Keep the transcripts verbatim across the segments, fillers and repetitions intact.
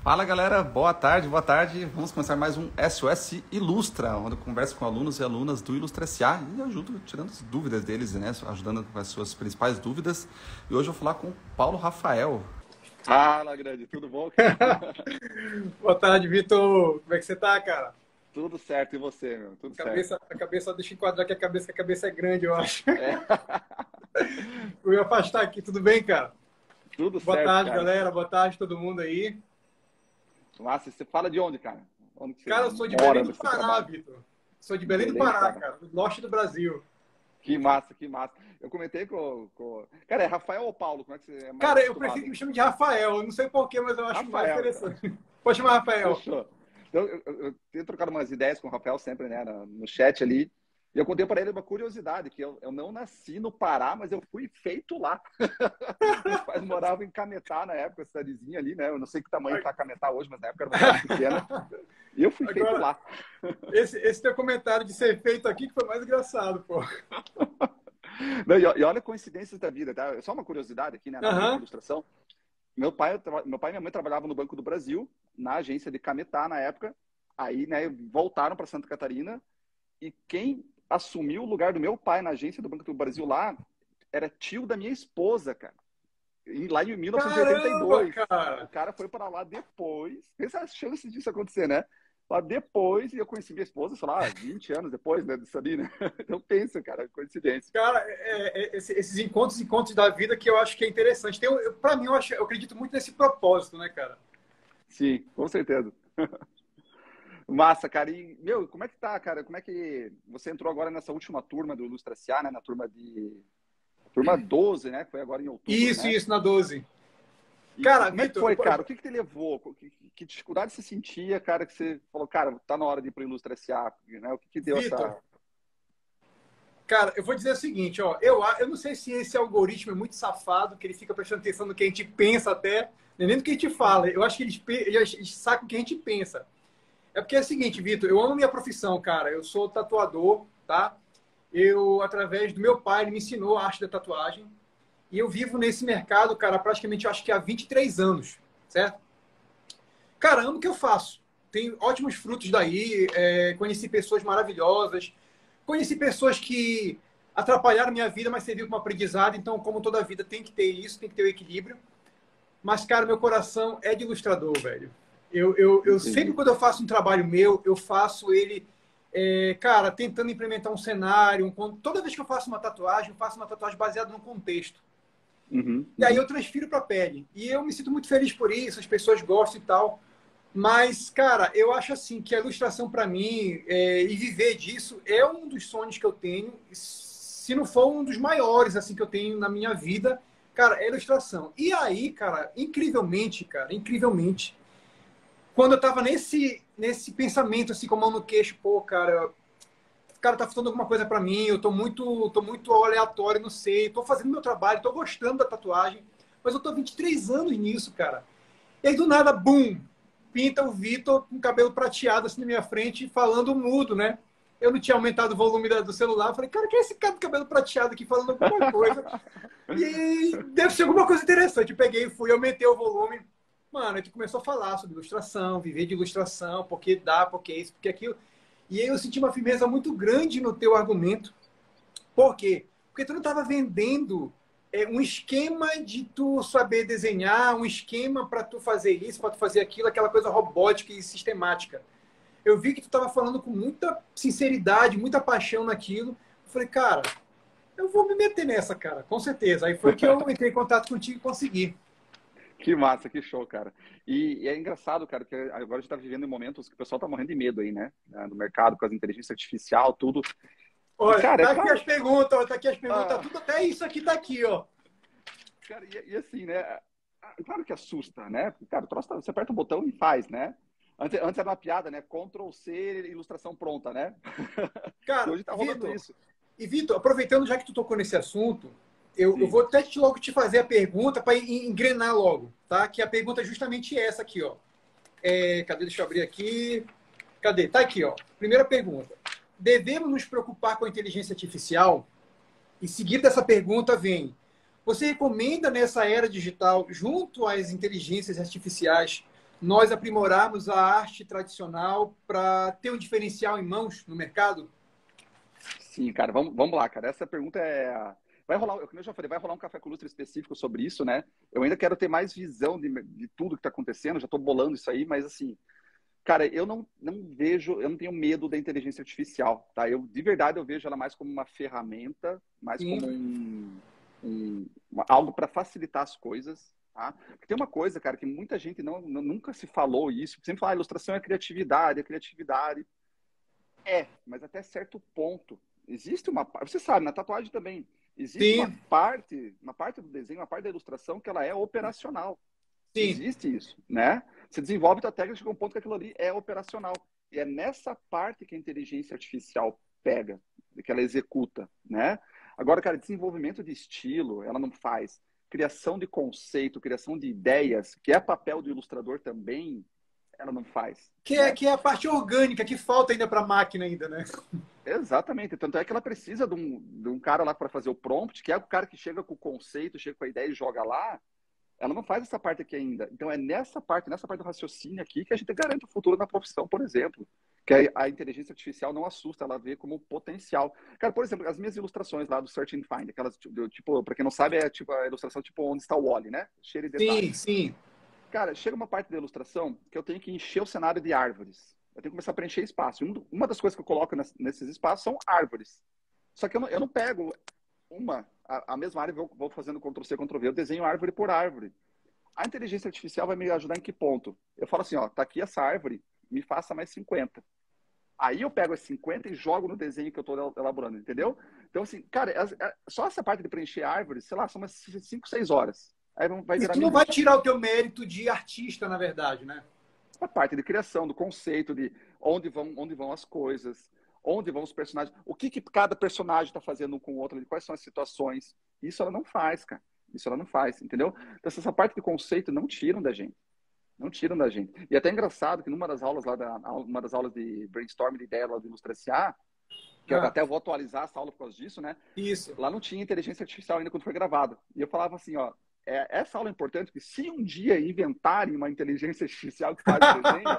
Fala galera, boa tarde, boa tarde. Vamos começar mais um S O S Ilustra, onde eu converso com alunos e alunas do Ilustra S A e ajudo tirando as dúvidas deles, né? Ajudando com as suas principais dúvidas. E hoje eu vou falar com o Paulo Rafael. Fala, grande, tudo bom? Boa tarde, Vitor. Como é que você tá, cara? Tudo certo, e você, meu? Tudo A cabeça, certo. a cabeça, deixa eu enquadrar que a cabeça, que a cabeça é grande, eu acho. É. Eu ia afastar aqui, tudo bem, cara? Tudo Boa certo, tarde, cara. galera. Boa tarde, todo mundo aí. Massa, você fala de onde, cara? Onde que você Cara, eu sou de mora, Belém do onde você Pará, trabalha? Vitor. Sou de Belém do Belém do Pará, Pará. cara, do norte do Brasil. Que massa, que massa. Eu comentei com, com... Cara, é Rafael ou Paulo? Como é que você é mais Cara, eu acostumado? prefiro que me chame de Rafael. Eu não sei porquê, mas eu acho mais Rafael, então. interessante. Pode chamar Rafael. Fechou. Então, eu, eu, eu tenho trocado umas ideias com o Rafael sempre, né, no, no chat ali. E eu contei para ele uma curiosidade, que eu, eu não nasci no Pará, mas eu fui feito lá. Meus pais moravam em Cametá na época, cidadezinha ali, né? Eu não sei que tamanho tá Cametá hoje, mas na época era uma cidade pequena. E eu fui feito Agora, lá. esse, esse teu comentário de ser feito aqui que foi mais engraçado, pô. Não, e, e olha coincidências da vida, tá? Só uma curiosidade aqui, né, na área de Aham. ilustração. Meu pai, eu tra- meu pai e minha mãe trabalhavam no Banco do Brasil, na agência de Cametá na época. Aí, né, voltaram para Santa Catarina. E quem assumiu o lugar do meu pai na agência do Banco do Brasil lá era tio da minha esposa, cara. Em- Lá em mil novecentos e oitenta e Caramba, dois. cara. O cara foi para lá depois. Pensa as chances disso acontecer, né? Lá depois, e eu conheci minha esposa, sei lá, vinte anos depois, né, disso ali, né? Então pensa, cara, coincidência. Cara, é- é- esse- esses encontros e encontros da vida que eu acho que é interessante. Tem, um- eu- pra mim, eu, acho, eu acredito muito nesse propósito, né, cara? Sim, com certeza. Massa, cara. E, meu, como é que tá, cara? Como é que você entrou agora nessa última turma do Ilustra S A, né? Na turma de... Turma doze, né? Que foi agora em outubro, Isso, né? isso, na doze. E, e Cara, como é que Vitor, foi, cara? eu- O que que te levou? Que, que- que dificuldade você sentia, cara, que você falou, cara, tá na hora de ir pro Ilustra S A, né? O que que deu Vitor, essa... cara, eu vou dizer o seguinte, ó. Eu, a- eu não sei se esse algoritmo é muito safado, que ele fica prestando atenção no que a gente pensa até, não é nem no que a gente fala. Eu acho que eles, pe- eles sacam o que a gente pensa. É porque é o seguinte, Vitor, eu amo minha profissão, cara. Eu sou tatuador, tá? Eu, através do meu pai, ele me ensinou a arte da tatuagem. E eu vivo nesse mercado, cara, praticamente, eu acho que há vinte e três anos, certo? Cara, amo o que eu faço. Tenho ótimos frutos daí. É, conheci pessoas maravilhosas. Conheci pessoas que atrapalharam minha vida, mas serviu como aprendizado. Então, como toda vida, tem que ter isso, tem que ter o equilíbrio. Mas, cara, meu coração é de ilustrador, velho. Eu, eu, eu sempre, Entendi. quando eu faço um trabalho meu, eu faço ele, é, cara, tentando implementar um cenário. Um, con- toda vez que eu faço uma tatuagem, eu faço uma tatuagem baseada num contexto. Uhum, E aí eu uhum. transfiro para a pele. E eu me sinto muito feliz por isso, as pessoas gostam e tal. Mas, cara, eu acho assim que a ilustração para mim é, e viver disso é um dos sonhos que eu tenho, se não for um dos maiores assim que eu tenho na minha vida, cara, é a ilustração. E aí, cara, incrivelmente, cara, incrivelmente, quando eu tava nesse nesse pensamento assim com a mão no queixo, pô, cara, cara, tá faltando alguma coisa para mim, eu tô muito, tô muito aleatório, não sei, tô fazendo meu trabalho, tô gostando da tatuagem, mas eu tô há vinte e três anos nisso, cara. E aí, do nada, bum, pinta o Vitor com cabelo prateado assim na minha frente, falando mudo, né? Eu não tinha aumentado o volume da- do celular. Falei, cara, quem é esse cara com cabelo prateado aqui falando alguma coisa? E deve ser alguma coisa interessante. Eu peguei, fui, aumentei o volume. Mano, a gente começou a falar sobre ilustração, viver de ilustração, porque dá, porque isso, porque aquilo. E aí eu senti uma firmeza muito grande no teu argumento. Por quê? Porque tu não estava vendendo é, um esquema de tu saber desenhar, um esquema para tu fazer isso, para tu fazer aquilo, aquela coisa robótica e sistemática. Eu vi que tu estava falando com muita sinceridade, muita paixão naquilo. Eu falei, cara, eu vou me meter nessa, cara, com certeza. Aí foi que eu entrei em contato contigo e consegui. Que massa, que show, cara. E, e é engraçado, cara, que agora a gente tá vivendo em momentos que o pessoal tá morrendo de medo aí, né? Ah, no mercado, com as inteligência artificial, tudo. E, Olha, cara, é tá aqui claro... as perguntas, ó, tá aqui as perguntas, ah, tudo, até isso aqui tá aqui, ó. cara, e, e assim, né? ah, Claro que assusta, né? Cara, o troço tá- você aperta o botão e faz, né? Antes, antes era uma piada, né? Ctrl C, ilustração pronta, né? E Cara, hoje tá rolando Vitor, isso. e Vitor, aproveitando já que tu tocou nesse assunto, eu, eu Sim. vou até te, logo te fazer a pergunta para engrenar logo, tá? Que a pergunta é justamente essa aqui, ó. É, cadê? Deixa eu abrir aqui. Cadê? Tá aqui, ó. Primeira pergunta. Devemos nos preocupar com a inteligência artificial? E seguida dessa pergunta vem: você recomenda nessa era digital, junto às inteligências artificiais, nós aprimorarmos a arte tradicional para ter um diferencial em mãos no mercado? Sim, cara, vamos, vamos lá, cara. Essa pergunta é... Vai rolar, como eu já falei, vai rolar um Café com Lustre específico sobre isso, né? Eu ainda quero ter mais visão de, de tudo que está acontecendo, já estou bolando isso aí, mas assim, cara, eu não, não vejo, eu não tenho medo da inteligência artificial, tá? Eu, de verdade, eu vejo ela mais como uma ferramenta, mais Sim. como um, um, uma- algo para facilitar as coisas, tá? Porque tem uma coisa, cara, que muita gente não, não- nunca se falou isso, sempre fala, ah, ilustração é criatividade, é criatividade. É, mas até certo ponto. Existe uma parte, você sabe, na tatuagem também, existe uma Sim, parte, uma parte do desenho, uma parte da ilustração que ela é operacional. sim. Existe isso, né? Você desenvolve tua técnica, chega um ponto que aquilo ali é operacional. E é nessa parte que a inteligência artificial pega, que ela executa, né? Agora, cara, desenvolvimento de estilo, ela não faz. Criação de conceito, criação de ideias, que é papel do ilustrador também, ela não faz, Que é, né? que é a parte orgânica que falta ainda para a máquina ainda, né? Exatamente. Tanto é que ela precisa de um, de um cara lá para fazer o prompt, que é o cara que chega com o conceito, chega com a ideia e joga lá. Ela não faz essa parte aqui ainda. Então é nessa parte, nessa parte do raciocínio aqui que a gente garante o futuro na profissão, por exemplo. Que a, a inteligência artificial não assusta, ela vê como potencial. Cara, por exemplo, as minhas ilustrações lá do Search and Find, aquelas, do, tipo, para quem não sabe, é tipo a ilustração tipo onde está o Wall-E, né? Cheio de Sim, detalhes. sim. Cara, chega uma parte da ilustração que eu tenho que encher o cenário de árvores. Eu tenho que começar a preencher espaço. Um, uma das coisas que eu coloco nesses espaços são árvores. Só que eu não, eu não pego uma, a, a mesma árvore, vou, vou fazendo control C, control V, eu desenho árvore por árvore. A inteligência artificial vai me ajudar em que ponto? Eu falo assim, ó, tá aqui essa árvore, me faça mais cinquenta. Aí eu pego as cinquenta e jogo no desenho que eu estou elaborando, entendeu? Então, assim, cara, é, é, só essa parte de preencher árvores, sei lá, são umas cinco, seis horas. Aí vai virar Isso minha não vai ilustra. tirar o teu mérito de artista, na verdade, né? A parte de criação, do conceito, de onde vão, onde vão as coisas, onde vão os personagens, o que, que cada personagem está fazendo um com o outro, quais são as situações. Isso ela não faz, cara. Isso ela não faz, entendeu? Então, essa parte de conceito não tiram da gente. Não tiram da gente. E é até engraçado que numa das aulas lá, da, uma das aulas de brainstorming de ideia lá do Ilustra S A, que Ah, até eu vou atualizar essa aula por causa disso, né? isso. Lá não tinha inteligência artificial ainda quando foi gravado. E eu falava assim, ó, é, essa aula é importante porque se um dia inventarem uma inteligência artificial que faz o desenho,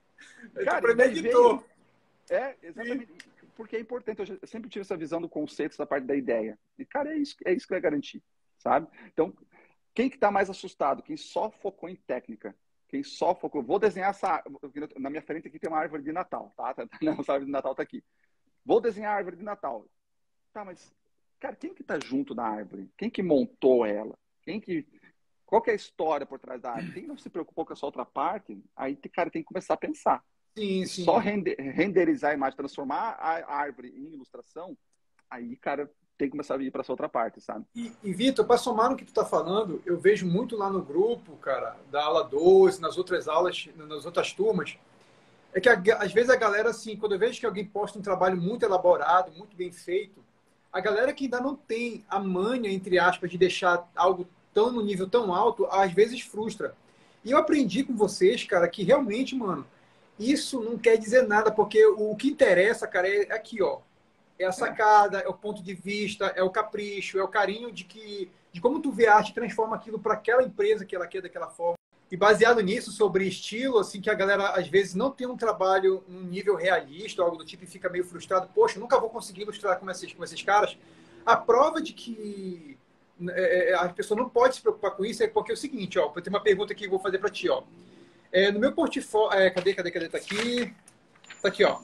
Tu cara, e daí veio. premeditou. É, Sim. exatamente. Porque é importante. Eu, já- eu sempre tive essa visão do conceito, essa parte da ideia. E, cara, é isso, é isso que vai garantir, sabe? Então, quem que tá mais assustado? Quem só focou em técnica. Quem só focou. Vou desenhar essa. Na minha frente aqui tem uma árvore de Natal, tá? Não, essa árvore de Natal tá aqui. Vou desenhar a árvore de Natal. Tá, mas, cara, quem que tá junto da árvore? Quem que montou ela? Quem que. Qual que é a história por trás da árvore? Quem não se preocupou com essa outra parte, aí, cara, tem que começar a pensar. Sim, E só sim. render, renderizar a imagem, transformar a árvore em ilustração, aí, cara, tem que começar a ir para essa outra parte, sabe? E, e Vitor, para somar no que tu tá falando, eu vejo muito lá no grupo, cara, da aula doze, nas outras aulas, nas outras turmas, é que a- às vezes a galera, assim, quando eu vejo que alguém posta um trabalho muito elaborado, muito bem feito, a galera que ainda não tem a manha, entre aspas, de deixar algo tão no nível tão alto, às vezes frustra. E eu aprendi com vocês, cara, que realmente, mano, isso não quer dizer nada, porque o que interessa, cara, é aqui, ó. É a É. sacada, é o ponto de vista, é o capricho, é o carinho de que de como tu vê a arte e transforma aquilo para aquela empresa que ela quer daquela forma. E baseado nisso, sobre estilo, assim, que a galera às vezes não tem um trabalho num nível realista, ou algo do tipo, e fica meio frustrado. Poxa, eu nunca vou conseguir ilustrar com esses, com esses caras. A prova de que é, é, a pessoa não pode se preocupar com isso é porque é o seguinte, ó, eu tenho uma pergunta que eu vou fazer para ti, ó. É, no meu portfólio, é, cadê, cadê, cadê? Tá aqui. Tá aqui, ó.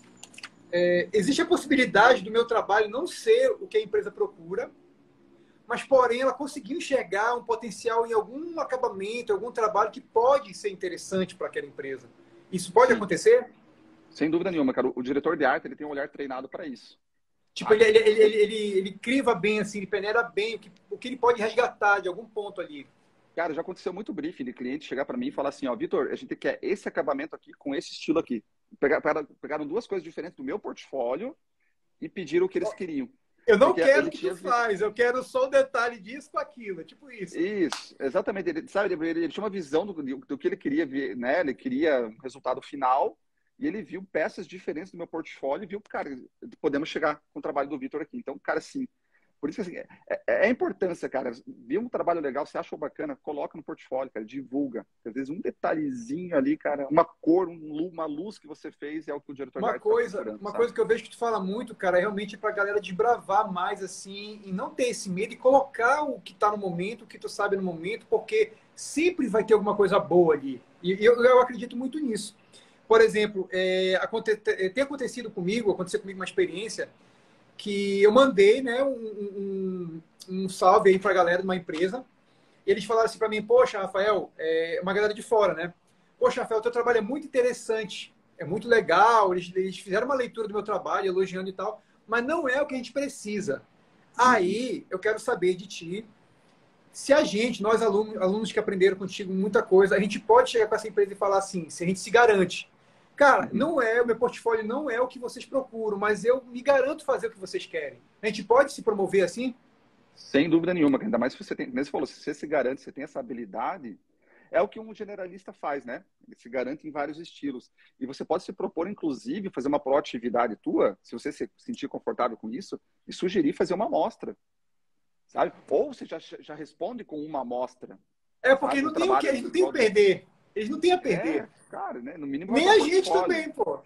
É, existe a possibilidade do meu trabalho não ser o que a empresa procura, mas, porém, ela conseguiu enxergar um potencial em algum acabamento, algum trabalho que pode ser interessante para aquela empresa. Isso pode Sim, acontecer? sem dúvida nenhuma, cara. O diretor de arte, ele tem um olhar treinado para isso. Tipo, Tá? ele, ele, ele, ele, ele, ele criva bem, assim, ele peneira bem o que, o que ele pode resgatar de algum ponto ali. Cara, já aconteceu muito briefing de cliente chegar para mim e falar assim, ó, Vitor, a gente quer esse acabamento aqui com esse estilo aqui. Pegaram, pegaram duas coisas diferentes do meu portfólio e pediram o que eles queriam. Eu não Porque quero ele o que tu tinha visto. faz, eu quero só o detalhe disso com aquilo, é tipo isso. Isso, exatamente. Ele, sabe, ele, ele tinha uma visão do, do que ele queria ver, né? Ele queria um resultado final e ele viu peças diferentes do meu portfólio e viu, cara, podemos chegar com o trabalho do Vitor aqui. Então, cara, assim, Por isso que, assim, é, é a importância, cara. Viu um trabalho legal, você achou bacana, coloca no portfólio, cara, divulga. Às vezes um detalhezinho ali, cara, uma cor, um, uma luz que você fez é o que o diretor de Uma arte está coisa, procurando, uma sabe? coisa que eu vejo que tu fala muito, cara, é realmente para a galera desbravar mais, assim, e não ter esse medo e colocar o que está no momento, o que tu sabe no momento, porque sempre vai ter alguma coisa boa ali. E eu, eu acredito muito nisso. Por exemplo, é, aconte, tem acontecido comigo, aconteceu comigo uma experiência que eu mandei, né, um, um, um salve aí para a galera de uma empresa. E eles falaram assim para mim: poxa, Rafael, é uma galera de fora, né? Poxa, Rafael, teu trabalho é muito interessante, é muito legal. Eles, eles fizeram uma leitura do meu trabalho, elogiando e tal, mas não é o que a gente precisa. Aí eu quero saber de ti se a gente, nós alunos, alunos que aprenderam contigo muita coisa, a gente pode chegar com essa empresa e falar assim, se a gente se garante. Cara, Uhum. não é, o meu portfólio não é o que vocês procuram, mas eu me garanto fazer o que vocês querem. A gente pode se promover assim? Sem dúvida nenhuma, ainda mais se você tem, como você falou, se você se garante, você tem essa habilidade, é o que um generalista faz, né? Ele se garante em vários estilos. E você pode se propor, inclusive, fazer uma proatividade tua, se você se sentir confortável com isso, e sugerir fazer uma amostra, sabe? Ou você já, já responde com uma amostra, É porque sabe? eles Um não têm o que, trabalho eles não têm o igual... perder. Eles não têm a perder. É, cara, né? No mínimo vai Nem para a gente portfólio. também, pô.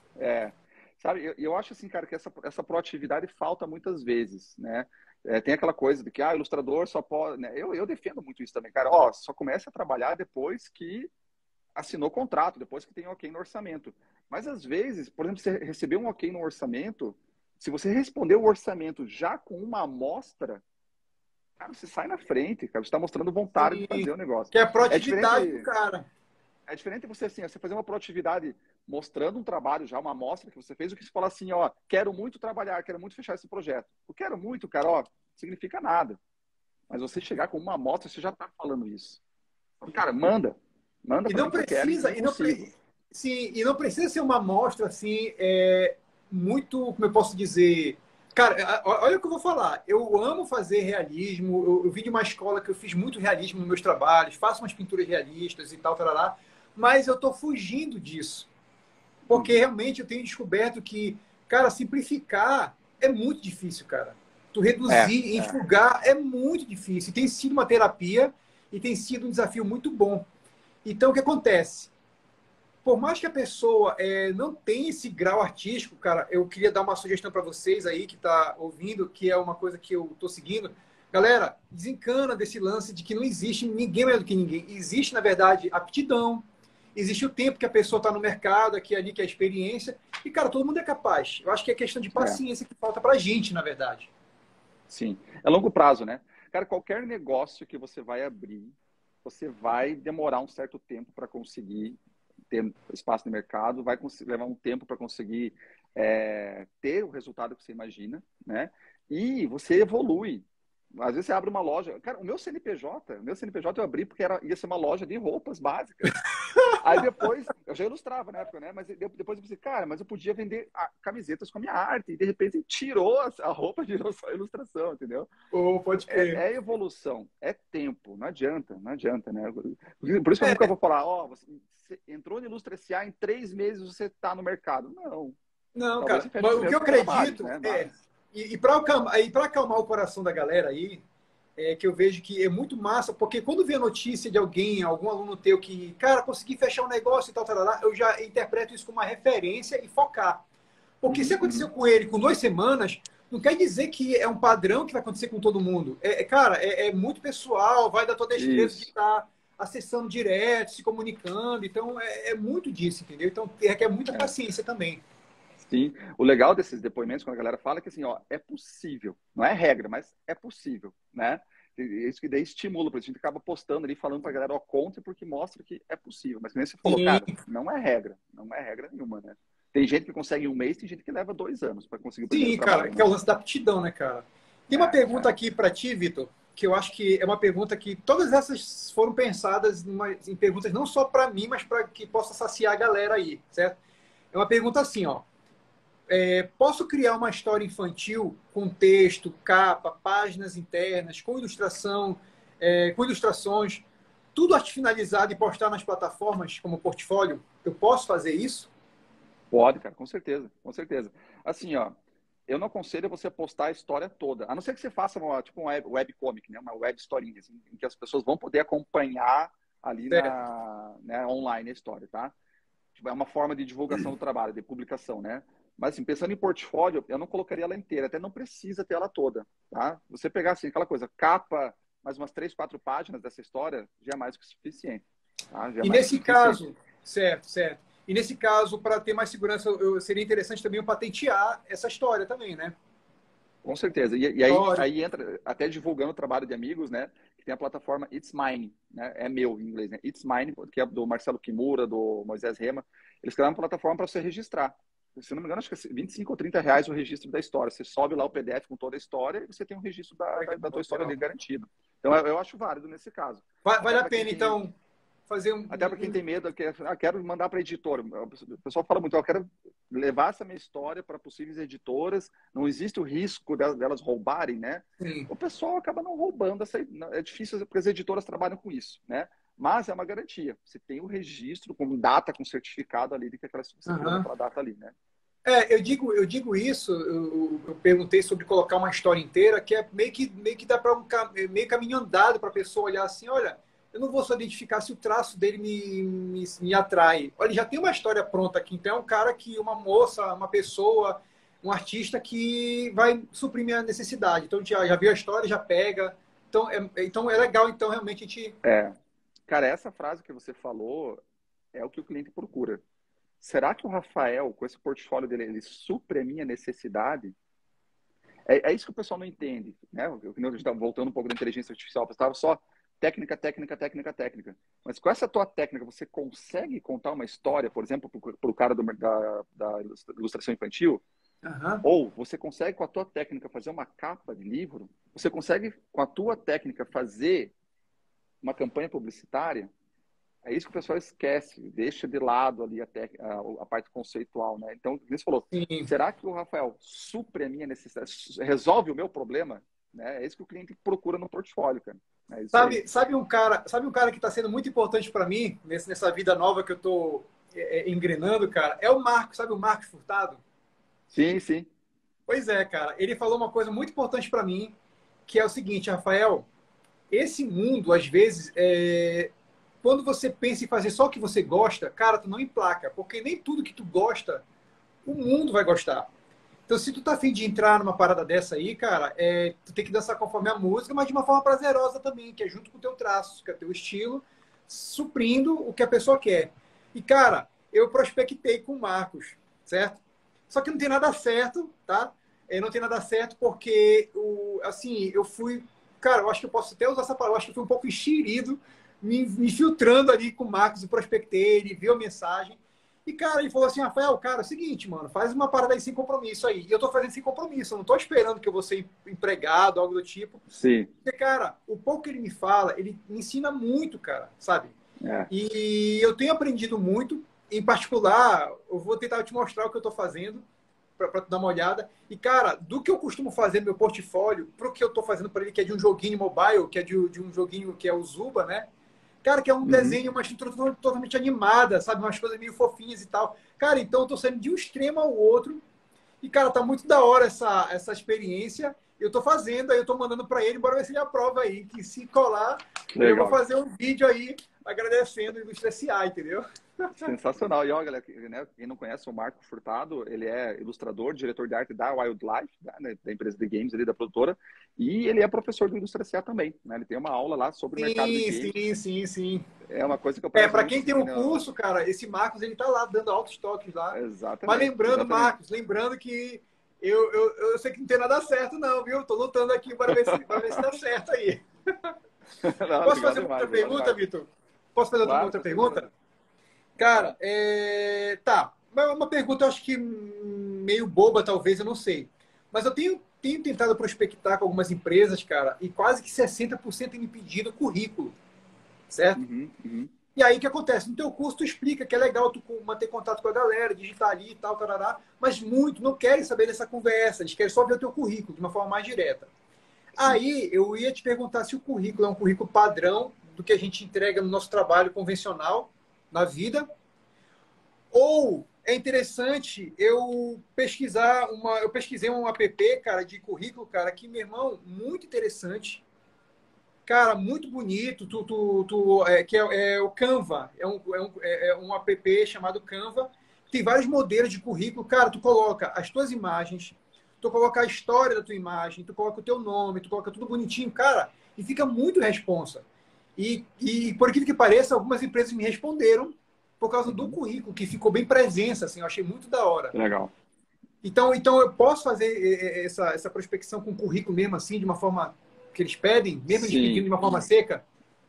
É, sabe, eu, eu acho assim, cara, que essa, essa proatividade falta muitas vezes, né? É, tem aquela coisa de que, ah, ilustrador só pode, né? Eu, eu defendo muito isso também, cara. Ó, só começa a trabalhar depois que assinou o contrato, depois que tem um ok no orçamento. Mas às vezes, por exemplo, você recebeu um ok no orçamento, se você responder o orçamento já com uma amostra, cara, você sai na frente, cara, você está mostrando vontade de Sim, fazer o negócio. que é a É proatividade do diferente. cara. É diferente você, assim, você fazer uma proatividade mostrando um trabalho já, uma amostra que você fez, o que você fala assim, ó, quero muito trabalhar, quero muito fechar esse projeto. O quero muito, cara, ó, significa nada. Mas você chegar com uma amostra, você já tá falando isso. Então, cara, manda. Manda E para não mim que eu quero e precisa, eu e não, consigo. pre- sim, e não precisa ser uma amostra assim, é, muito, como eu posso dizer. Cara, a- a- olha o que eu vou falar. Eu amo fazer realismo. Eu, eu vim de uma escola que eu fiz muito realismo nos meus trabalhos, faço umas pinturas realistas e tal, tarará, mas eu estou fugindo disso. Porque Uhum. realmente eu tenho descoberto que, cara, simplificar é muito difícil, cara. Tu É, reduzir, é. enxugar é muito difícil. E tem sido uma terapia e tem sido um desafio muito bom. Então, o que acontece? Por mais que a pessoa é, não tenha esse grau artístico, cara, eu queria dar uma sugestão para vocês aí que está ouvindo, que é uma coisa que eu estou seguindo. Galera, desencana desse lance de que não existe ninguém melhor do que ninguém. Existe, na verdade, aptidão, existe o tempo que a pessoa está no mercado, aqui ali, que é a experiência. E, cara, todo mundo é capaz. Eu acho que é questão de É, paciência que falta para a gente, na verdade. sim. É longo prazo, né? Cara, qualquer negócio que você vai abrir, você vai demorar um certo tempo para conseguir ter espaço no mercado, vai levar um tempo para conseguir é, ter o resultado que você imagina, né? E você evolui. Às vezes você abre uma loja. Cara, o meu C N P J, o meu C N P J eu abri porque era, ia ser uma loja de roupas básicas. Aí depois, eu já ilustrava na época, né? Mas depois eu pensei, cara, mas eu podia vender camisetas com a minha arte. E de repente tirou a roupa, virou só ilustração, entendeu? Ou pode crer. É, é evolução, é tempo, não adianta, não adianta, né? Por isso que eu nunca vou falar, ó, oh, você entrou no Ilustra S A, em três meses você está no mercado. Não, Não, talvez cara, você feche mas os o que eu primeiros trabalhos, acredito né? é. Mas, E, e para acalmar, e para acalmar o coração da galera aí, é que eu vejo que é muito massa, porque quando vem a notícia de alguém, algum aluno teu que, cara, consegui fechar um negócio e tal, tal, tal, eu já interpreto isso como uma referência e focar. Porque se uhum, aconteceu uhum, com ele com duas semanas, não quer dizer que é um padrão que vai acontecer com todo mundo. É, é, cara, é, é muito pessoal, vai da tua destreza de isso, estar acessando direto, se comunicando. Então, é, é muito disso, entendeu? Então, requer muita é, paciência também. sim. O legal desses depoimentos, quando a galera fala, é que assim, ó, é possível, não é regra, mas é possível, né? E isso que daí estimula, porque a gente acaba postando ali, falando pra galera, ó, conte, porque mostra que é possível. Mas como você falou, Sim, cara, não é regra, não é regra nenhuma, né? Tem gente que consegue em um mês, tem gente que leva dois anos para conseguir o primeiro sim, cara, trabalho, que é né? o lance da aptidão, né, cara? Tem uma É, pergunta é. aqui para ti, Vitor, que eu acho que é uma pergunta que todas essas foram pensadas numa, em perguntas não só para mim, mas para que possa saciar a galera aí, certo? É uma pergunta assim, ó. É, posso criar uma história infantil com texto, capa, páginas internas, com ilustração, é, com ilustrações, tudo arte finalizado e postar nas plataformas como portfólio? Eu posso fazer isso? Pode, cara, com certeza, com certeza. Assim, ó, eu não aconselho você postar a história toda. A não ser que você faça uma, tipo um web, webcomic, né? Uma web historinha, assim, em que as pessoas vão poder acompanhar ali na, né, online a história, tá? Tipo, é uma forma de divulgação do trabalho, de publicação, né? Mas, assim, pensando em portfólio, eu não colocaria ela inteira. Até não precisa ter ela toda, tá? Você pegar, assim, aquela coisa, capa, mais umas três, quatro páginas dessa história, já é mais que o suficiente. Tá? Já é E mais nesse que o suficiente. caso, certo, certo. E nesse caso, para ter mais segurança, eu, seria interessante também eu patentear essa história também, né? Com certeza. E, e aí, aí entra, até divulgando o trabalho de amigos, né? Que tem a plataforma It's Mine, né? É meu em inglês, né? It's Mine, que é do Marcelo Kimura, do Moisés Rema. Eles criaram uma plataforma para você registrar. Se não me engano, acho que é vinte e cinco ou trinta reais o registro da história. Você sobe lá o P D F com toda a história e você tem um registro da, da, da tua história ali garantido. Então, eu, eu acho válido nesse caso. Vale a pena, então, fazer um... Até para quem tem medo, que, ah, quero mandar para a editora. O pessoal fala muito, eu quero levar essa minha história para possíveis editoras, não existe o risco delas roubarem, né? Sim. O pessoal acaba não roubando, essa, é difícil porque as editoras trabalham com isso, né? Mas é uma garantia. Você tem o registro com data, com certificado ali de que aquela, você uhum. aquela data ali, né? É, eu digo, eu digo isso, eu, eu perguntei sobre colocar uma história inteira, que é meio que, meio que dá para um meio caminho andado para a pessoa olhar assim, olha, eu não vou só identificar se o traço dele me, me, me atrai. Olha, já tem uma história pronta aqui, então é um cara que, uma moça, uma pessoa, um artista que vai suprir minha necessidade. Então já, já viu a história, já pega. Então é, então é legal, então realmente a gente... É, cara, essa frase que você falou é o que o cliente procura. Será que o Rafael, com esse portfólio dele, ele supre a minha necessidade? É, é isso que o pessoal não entende, né? Eu estava voltando um pouco da inteligência artificial, eu estava só técnica, técnica, técnica, técnica. Mas com essa tua técnica, você consegue contar uma história, por exemplo, para o cara do, da, da ilustração infantil? Uhum. Ou você consegue, com a tua técnica, fazer uma capa de livro? Você consegue, com a tua técnica, fazer uma campanha publicitária? É isso que o pessoal esquece, deixa de lado ali a, tec, a, a parte conceitual, né? Então, você falou, Sim. será que o Rafael supre a minha necessidade, resolve o meu problema? Né? É isso que o cliente procura no portfólio, cara. É sabe, sabe um cara, sabe um cara que está sendo muito importante para mim nesse, nessa vida nova que eu estou é, é, engrenando, cara? É o Marcos, sabe o Marcos Furtado? Sim, sim. Pois é, cara. Ele falou uma coisa muito importante para mim, que é o seguinte, Rafael, esse mundo, às vezes, é... quando você pensa em fazer só o que você gosta, cara, tu não emplaca, porque nem tudo que tu gosta, o mundo vai gostar. Então, se tu tá afim de entrar numa parada dessa aí, cara, é, tu tem que dançar conforme a música, mas de uma forma prazerosa também, que é junto com o teu traço, que é o teu estilo, suprindo o que a pessoa quer. E, cara, eu prospectei com o Marcos, certo? Só que não tem nada certo, tá? É, não tem nada certo porque, o, assim, eu fui... Cara, eu acho que eu posso até usar essa palavra, eu acho que eu fui um pouco enxerido, me, me filtrando ali com o Marcos, eu prospectei, ele viu a mensagem. E, cara, ele falou assim, Rafael, cara, é o seguinte, mano, faz uma parada aí sem compromisso aí. E eu tô fazendo sem compromisso, eu não tô esperando que eu vou ser empregado, algo do tipo. Sim. Porque, cara, o pouco que ele me fala, ele me ensina muito, cara, sabe? É. E eu tenho aprendido muito, em particular, eu vou tentar te mostrar o que eu tô fazendo, pra, pra tu dar uma olhada. E, cara, do que eu costumo fazer no meu portfólio, pro que eu tô fazendo para ele, que é de um joguinho mobile, que é de, de um joguinho que é o Zuba, né? Cara, que é um uhum. desenho, uma estrutura totalmente animada, sabe? Umas coisas meio fofinhas e tal. Cara, então eu tô saindo de um extremo ao outro. E, cara, tá muito da hora essa, essa experiência. Eu tô fazendo, aí eu tô mandando para ele, bora ver se ele aprova aí. Que se colar, Legal. eu vou fazer um vídeo aí agradecendo o Indústria S A, entendeu? Sensacional. E, ó, galera, né, quem não conhece o Marco Furtado, ele é ilustrador, diretor de arte da Wildlife, né, da empresa de games ali, da produtora, e ele é professor do Indústria S A também, né? Ele tem uma aula lá sobre sim, o mercado de games. Sim, sim, sim. É uma coisa que eu É, para quem tem o um no... curso, cara, esse Marcos, ele tá lá dando altos toques lá. Exatamente. Mas lembrando, exatamente. Marcos, lembrando que eu, eu, eu sei que não tem nada certo não, viu? Tô lutando aqui para ver se, para ver se dá certo aí. Não, Posso fazer uma outra pergunta, Vitor? Posso fazer claro, outra pergunta? Certeza. Cara, é... tá. Uma pergunta, eu acho que meio boba, talvez, eu não sei. Mas eu tenho, tenho tentado prospectar com algumas empresas, cara, e quase que sessenta por cento tem me pedido currículo. Certo? Uhum, uhum. E aí o que acontece? No teu curso tu explica que é legal tu manter contato com a galera, digitar ali e tal, tarará, mas muito não querem saber dessa conversa, eles querem só ver o teu currículo de uma forma mais direta. Sim. Aí eu ia te perguntar se o currículo é um currículo padrão do que a gente entrega no nosso trabalho convencional, na vida, ou é interessante eu pesquisar uma... Eu pesquisei um app, cara, de currículo, cara, que, meu irmão, muito interessante. Cara, muito bonito. Tu, tu, tu, é, que é, é o Canva. É um, é, um, é um app chamado Canva. Tem vários modelos de currículo. Cara, tu coloca as tuas imagens, tu coloca a história da tua imagem, tu coloca o teu nome, tu coloca tudo bonitinho, cara, e fica muito responsa. E, e por aquilo que pareça, algumas empresas me responderam por causa do currículo, que ficou bem presença, assim, eu achei muito da hora. Legal. Então, então eu posso fazer essa, essa prospecção com currículo mesmo, assim, de uma forma que eles pedem, mesmo eles pedindo de uma forma seca?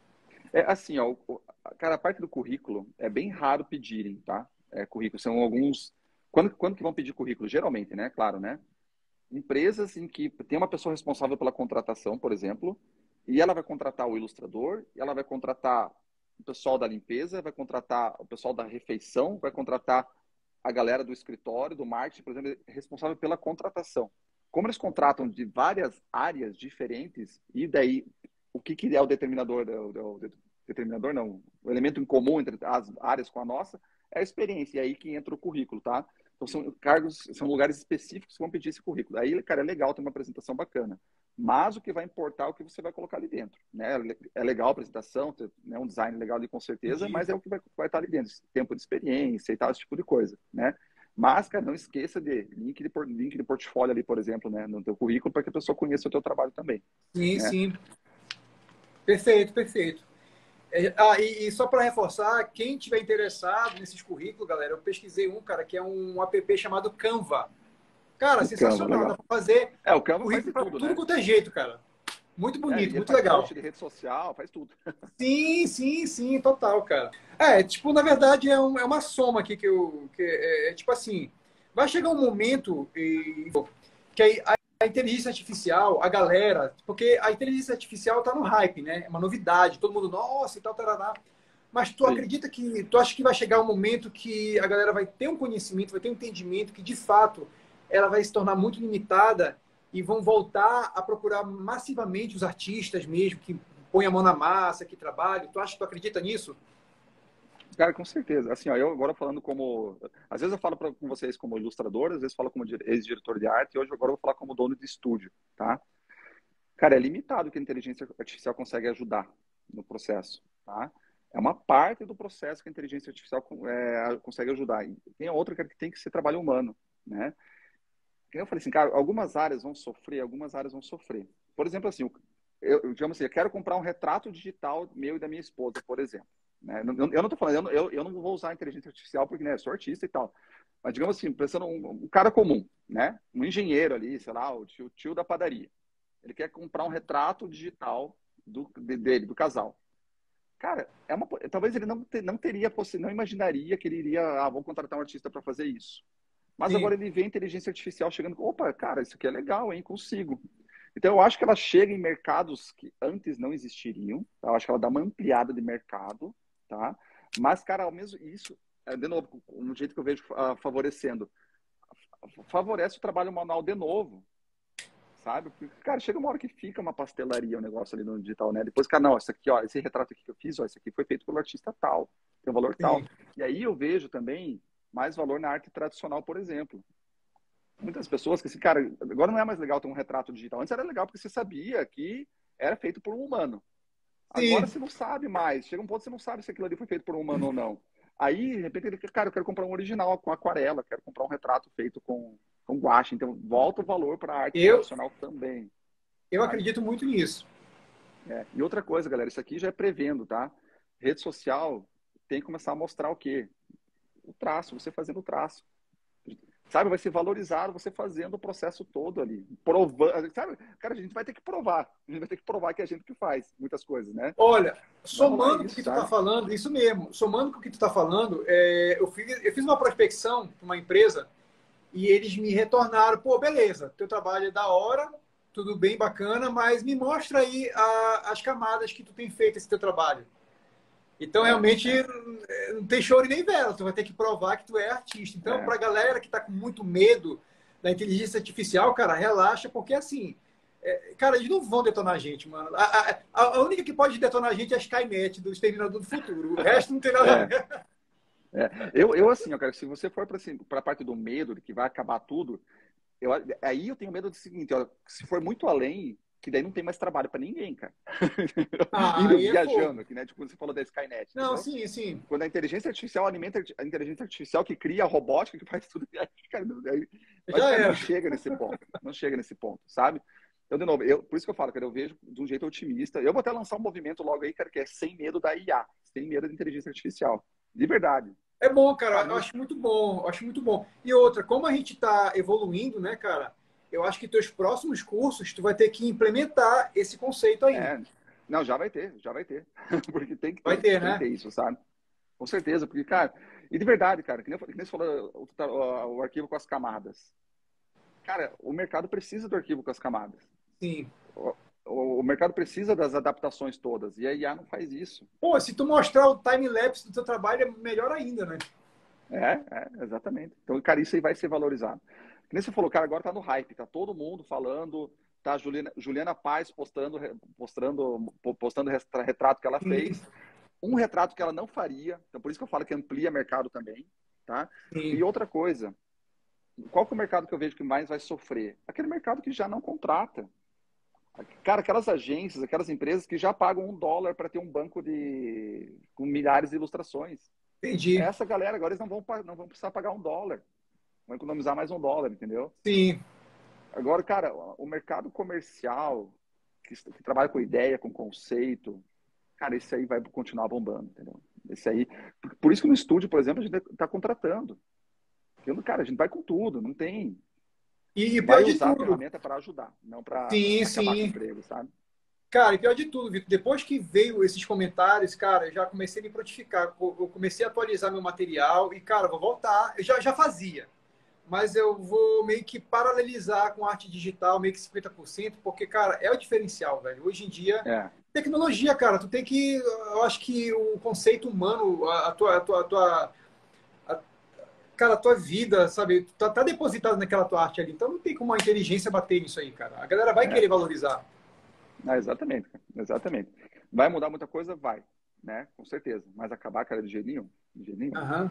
É assim, ó, cara, a parte do currículo é bem raro pedirem, tá? É, currículo são alguns... Quando, quando que vão pedir currículo? Geralmente, né? Claro, né? Empresas em que tem uma pessoa responsável pela contratação, por exemplo, e ela vai contratar o ilustrador, e ela vai contratar o pessoal da limpeza, vai contratar o pessoal da refeição, vai contratar a galera do escritório, do marketing, por exemplo, responsável pela contratação. Como eles contratam de várias áreas diferentes, e daí o que, que é o determinador, o, o determinador não, o elemento em comum entre as áreas com a nossa, é a experiência, e aí que entra o currículo, tá? Então são cargos, são lugares específicos que vão pedir esse currículo. Aí, cara, é legal ter uma apresentação bacana. Mas o que vai importar é o que você vai colocar ali dentro, né? É legal a apresentação, ter, né, um design legal ali com certeza, mas é o que vai, vai estar ali dentro, tempo de experiência e tal, esse tipo de coisa, né? Mas, cara, não esqueça de link de, link de portfólio ali, por exemplo, né, no teu currículo, para que a pessoa conheça o teu trabalho também. Sim, né? sim. Perfeito, perfeito. É, ah, e, e só para reforçar, quem tiver interessado nesses currículos, galera, eu pesquisei um, cara, que é um app chamado Canva. Cara, O sensacional, Canva, dá para fazer é, o Canva currículo faz tudo, tudo né? quanto é jeito, cara. Muito bonito, é, muito faz legal. post de rede social, faz tudo. Sim, sim, sim, total, cara. É, tipo, na verdade, é, um, é uma soma aqui que eu... Que é, é, tipo assim, vai chegar um momento e, que a, a inteligência artificial, a galera... Porque a inteligência artificial tá no hype, né? É uma novidade, todo mundo, nossa, e tal, tarará. Mas tu Sim. acredita que... Tu acha que vai chegar um momento que a galera vai ter um conhecimento, vai ter um entendimento que, de fato, ela vai se tornar muito limitada e vão voltar a procurar massivamente os artistas mesmo, que põe a mão na massa, que trabalha. Tu acha que tu acredita nisso? Cara, com certeza. Assim, ó, eu agora falando como... Às vezes eu falo pra, com vocês como ilustrador, às vezes eu falo como ex-diretor de arte, e hoje agora eu vou falar como dono de estúdio, tá? Cara, é limitado o que a inteligência artificial consegue ajudar no processo, tá? É uma parte do processo que a inteligência artificial é, consegue ajudar. E tem outra que tem que ser trabalho humano, né? Eu falei assim, cara, algumas áreas vão sofrer, algumas áreas vão sofrer. Por exemplo, assim, eu, eu digamos assim, eu quero comprar um retrato digital meu e da minha esposa, por exemplo. Né? Eu, eu não estou falando, eu, eu não vou usar a inteligência artificial porque, né, eu sou artista e tal. Mas, digamos assim, pensando um, um cara comum, né? Um engenheiro ali, sei lá, o tio, tio da padaria. Ele quer comprar um retrato digital do, de, dele, do casal. Cara, é uma, talvez ele não, te, não teria, não imaginaria que ele iria, ah, vou contratar um artista para fazer isso. Mas Sim. agora ele vê a inteligência artificial chegando, opa, cara, isso aqui é legal, hein, consigo. Então eu acho que ela chega em mercados que antes não existiriam, tá? Eu acho que ela dá uma ampliada de mercado, tá? Mas, cara, ao mesmo isso, de novo, um jeito que eu vejo uh, favorecendo, favorece o trabalho manual de novo, sabe? Porque, cara, chega uma hora que fica uma pastelaria o negócio ali no digital, né? Depois, cara, não, isso aqui, ó, esse retrato aqui que eu fiz, ó, isso aqui foi feito pelo artista tal, tem um valor Sim. tal. E aí eu vejo também mais valor na arte tradicional, por exemplo. Muitas pessoas que, assim, cara, agora não é mais legal ter um retrato digital. Antes era legal porque você sabia que era feito por um humano. Agora Sim. você não sabe mais. Chega um ponto que você não sabe se aquilo ali foi feito por um humano ou não. Aí, de repente, ele, cara, eu quero comprar um original com aquarela, quero comprar um retrato feito com, com guache. Então, volta o valor para a arte eu, tradicional também. Eu sabe? acredito muito nisso. É. E outra coisa, galera, isso aqui já é prevendo, tá? Rede social tem que começar a mostrar o quê? O traço, você fazendo o traço. Sabe, vai ser valorizado você fazendo o processo todo ali. Provando, sabe? Cara, a gente vai ter que provar. A gente vai ter que provar que é a gente que faz muitas coisas, né? Olha, somando com o que tu está falando, isso mesmo, somando com o que tu está falando, é, eu, fiz, eu fiz uma prospecção para uma empresa e eles me retornaram, pô, beleza, teu trabalho é da hora, tudo bem, bacana, mas me mostra aí a, as camadas que tu tem feito esse teu trabalho. Então, realmente, é. não tem choro e nem vela. Tu vai ter que provar que tu é artista. Então, é. para a galera que está com muito medo da inteligência artificial, cara, relaxa, porque assim, é, cara, eles não vão detonar a gente, mano. A, a, a única que pode detonar a gente é a Skynet, do Exterminador do Futuro. O resto não tem nada a ver. É, eu, eu, assim, ó, cara, se você for para a parte do medo, de que vai acabar tudo, eu, aí eu tenho medo do seguinte, ó, se for muito além, que daí não tem mais trabalho para ninguém, cara. Ah, Indo aí é viajando, fogo. que, né, tipo, você falou da Skynet, Não, entendeu? sim, sim. Quando a inteligência artificial alimenta a inteligência artificial que cria a robótica, que faz tudo, aí, cara, aí, mas, Já cara, não era. chega nesse ponto, não chega nesse ponto, sabe? Então, de novo, eu, por isso que eu falo, cara, eu vejo de um jeito otimista. Eu vou até lançar um movimento logo aí, cara, que é sem medo da I A, sem medo da inteligência artificial. De verdade. É bom, cara. Cara, Eu não... acho muito bom. Eu acho muito bom. E outra, como a gente está evoluindo, né, cara? Eu acho que teus próximos cursos, tu vai ter que implementar esse conceito aí. É, não, já vai ter, já vai ter. Porque tem que Vai ter, ter, tem que né? ter isso, sabe? Com certeza, porque, cara, e de verdade, cara, que nem, que nem você falou, o, o, o arquivo com as camadas. Cara, o mercado precisa do arquivo com as camadas. Sim. O, o, o mercado precisa das adaptações todas, e a I A não faz isso. Pô, se tu mostrar o time-lapse do teu trabalho, é melhor ainda, né? É, é, exatamente. Então, cara, isso aí vai ser valorizado. Que nem você falou, cara, agora tá no hype, tá todo mundo falando, tá a Juliana, Juliana Paz postando, postando, postando retrato que ela Sim, fez, um retrato que ela não faria, então por isso que eu falo que amplia mercado também, tá? sim. E outra coisa, qual que é o mercado que eu vejo que mais vai sofrer? Aquele mercado que já não contrata. Cara, aquelas agências, aquelas empresas que já pagam um dólar para ter um banco de com milhares de ilustrações. Entendi. Essa galera agora eles não vão, não vão precisar pagar um dólar. Vão economizar mais um dólar, entendeu? Sim. Agora, cara, o mercado comercial, que, que trabalha com ideia, com conceito, cara, esse aí vai continuar bombando, entendeu? Esse aí. Por, por isso que no estúdio, por exemplo, a gente está contratando. Porque, cara, a gente vai com tudo, não tem. E, e pior Vai de usar a tudo. ferramenta para ajudar, não para Sim, acabar com o sim. emprego, sabe? Cara, e pior de tudo, Vitor, depois que veio esses comentários, cara, eu já comecei a me prontificar. Eu comecei a atualizar meu material e, cara, vou voltar. Eu já, já fazia, mas eu vou meio que paralelizar com arte digital, meio que cinquenta por cento, porque, cara, é o diferencial, velho. Hoje em dia, É, tecnologia, cara, tu tem que. Eu acho que o conceito humano, a, a tua. A tua, a tua a, cara, a tua vida, sabe, tá, tá depositado naquela tua arte ali. Então não tem como a inteligência bater nisso aí, cara. A galera vai é. querer valorizar. Ah, exatamente, cara, exatamente. Vai mudar muita coisa? Vai, né? Com certeza. Mas acabar, cara, de jeito nenhum. De jeito nenhum. Aham.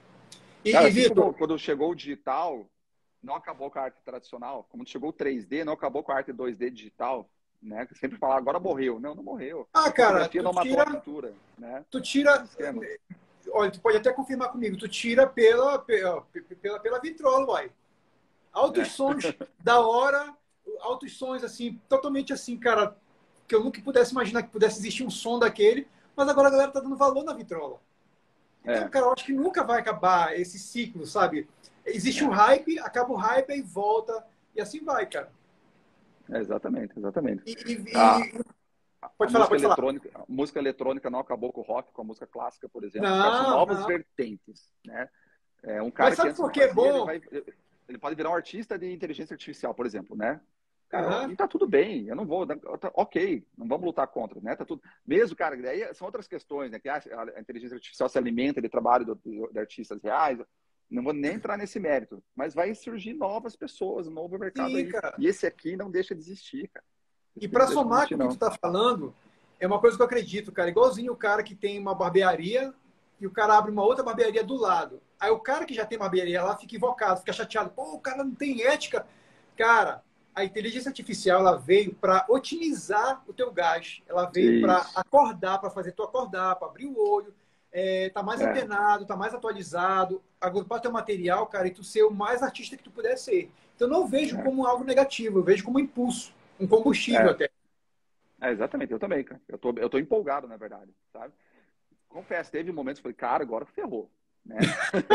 E, Cara, e assim como Vitor, quando chegou o digital, não acabou com a arte tradicional. Como chegou o três D, não acabou com a arte dois D digital, né? Que sempre falava, agora morreu. Não, não morreu. ah, A cara, fotografia tu não matou a tira, pintura, né? tu Mesmo tira, esquema. olha, tu pode até confirmar comigo, tu tira pela, pela, pela, pela vitrola, uai. Altos É, sons da hora, altos sons, assim, totalmente assim, cara, que eu nunca pudesse imaginar que pudesse existir um som daquele, mas agora a galera tá dando valor na vitrola. Então, é, cara, eu acho que nunca vai acabar esse ciclo, sabe? Existe um é, hype, acaba o hype e volta, e assim vai, cara. é, exatamente, exatamente. E, e- A, e- a pode falar, música pode falar. eletrônica, a música eletrônica não acabou com o rock, com a música clássica, por exemplo. Cara, são Não, novas não. vertentes, né? É, um Mas cara que sabe antes não por que é fazia, ele bom? vai, ele pode virar um artista de inteligência artificial, por exemplo, né? Cara, Aham. e tá tudo bem, eu não vou, tá, ok, não vamos lutar contra, né? Tá tudo, mesmo, cara, daí são outras questões, né? Que a, a inteligência artificial se alimenta de trabalho do, do, de artistas reais, não vou nem entrar nesse mérito, mas vai surgir novas pessoas, um novo mercado Sim, aí, cara. e esse aqui não deixa de existir, cara. E Esse aqui para não deixa de somar existir, com o que tu não. tá falando, é uma coisa que eu acredito, cara. Igualzinho o cara que tem uma barbearia e o cara abre uma outra barbearia do lado. Aí o cara que já tem barbearia lá fica invocado, fica chateado. Pô, o cara não tem ética. Cara, a inteligência artificial ela veio para otimizar o teu gás. Ela veio para Isso, acordar, para fazer tu acordar, para abrir o olho. É, tá mais é, antenado, tá mais atualizado, agrupar teu material, cara, e tu ser o mais artista que tu puder ser. Então eu não vejo é, como algo negativo, eu vejo como um impulso, um combustível é, até. é, exatamente, eu também, cara, eu tô, eu tô empolgado, na verdade, sabe? Confesso, teve momentos que eu falei, cara, agora ferrou, né?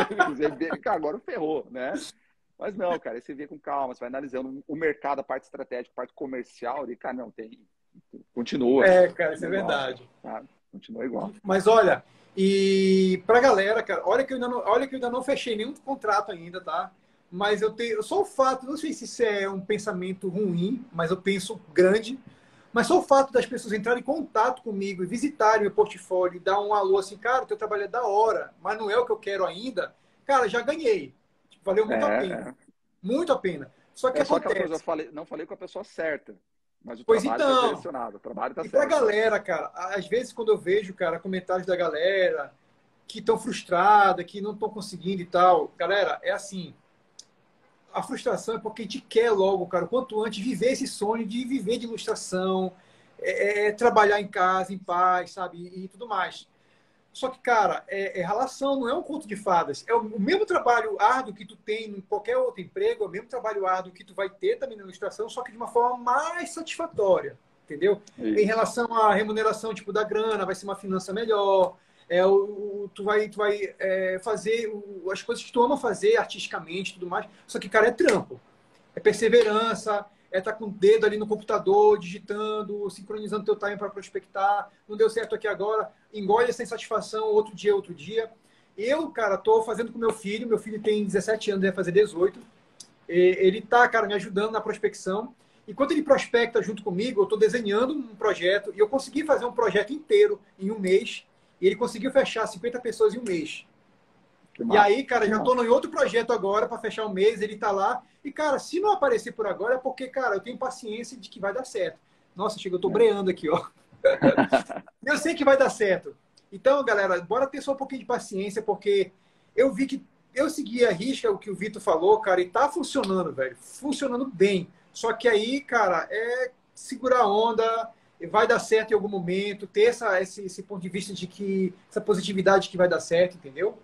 Cara, agora ferrou, né? Mas não, cara, aí você vê com calma, você vai analisando o mercado, a parte estratégica, a parte comercial, e, cara, não, tem. Continua. É, cara, isso Continua é igual, cara. verdade. Sabe? Continua igual. Mas olha, e pra galera, cara, olha que eu ainda não, olha que eu ainda não fechei nenhum contrato ainda, tá? Mas eu tenho, só o fato, não sei se isso é um pensamento ruim, mas eu penso grande, mas só o fato das pessoas entrarem em contato comigo e visitarem meu portfólio e dar um alô assim, cara, o teu trabalho é da hora, mas não é o que eu quero ainda, cara, já ganhei. Tipo, valeu É, muito a pena. é. Muito a pena. Só que É só aquela coisa, eu acontece. falei, não falei com a pessoa certa, mas o Pois trabalho está então, direcionado, o trabalho está e pra certo. galera, cara, às vezes quando eu vejo, cara, comentários da galera, que estão frustradas, que não estão conseguindo e tal. Galera, é assim, a frustração é porque a gente quer logo, cara, o quanto antes, viver esse sonho de viver de ilustração, é, é, trabalhar em casa, em paz, sabe? E, e tudo mais. Só que, cara, é, é relação, não é um conto de fadas. É o, o mesmo trabalho árduo que tu tem em qualquer outro emprego, é o mesmo trabalho árduo que tu vai ter também na ilustração, só que de uma forma mais satisfatória, entendeu? Isso. Em relação à remuneração, tipo, da grana, vai ser uma finança melhor, é, o, o, tu vai, tu vai é, fazer o, as coisas que tu ama fazer artisticamente e tudo mais, só que, cara, é trampo. É perseverança, é estar com o dedo ali no computador, digitando, sincronizando teu time para prospectar. Não deu certo aqui agora, engole essa insatisfação, outro dia, outro dia. Eu, cara, tô fazendo com meu filho, meu filho tem dezessete anos, vai fazer dezoito. Ele tá, cara, me ajudando na prospecção. Enquanto ele prospecta junto comigo, eu tô desenhando um projeto e eu consegui fazer um projeto inteiro em um mês e ele conseguiu fechar cinquenta pessoas em um mês. E aí, cara, já tô em outro projeto agora para fechar um mês, ele tá lá. E, cara, se não aparecer por agora é porque, cara, eu tenho paciência de que vai dar certo. Nossa, chega, eu tô breando aqui, ó. Eu sei que vai dar certo. Então, galera, bora ter só um pouquinho de paciência, porque eu vi que eu segui a risca o que o Vitor falou, cara, e tá funcionando, velho. Funcionando bem. Só que aí, cara, é segurar a onda, vai dar certo em algum momento, ter essa, esse, esse ponto de vista de que essa positividade que vai dar certo, entendeu?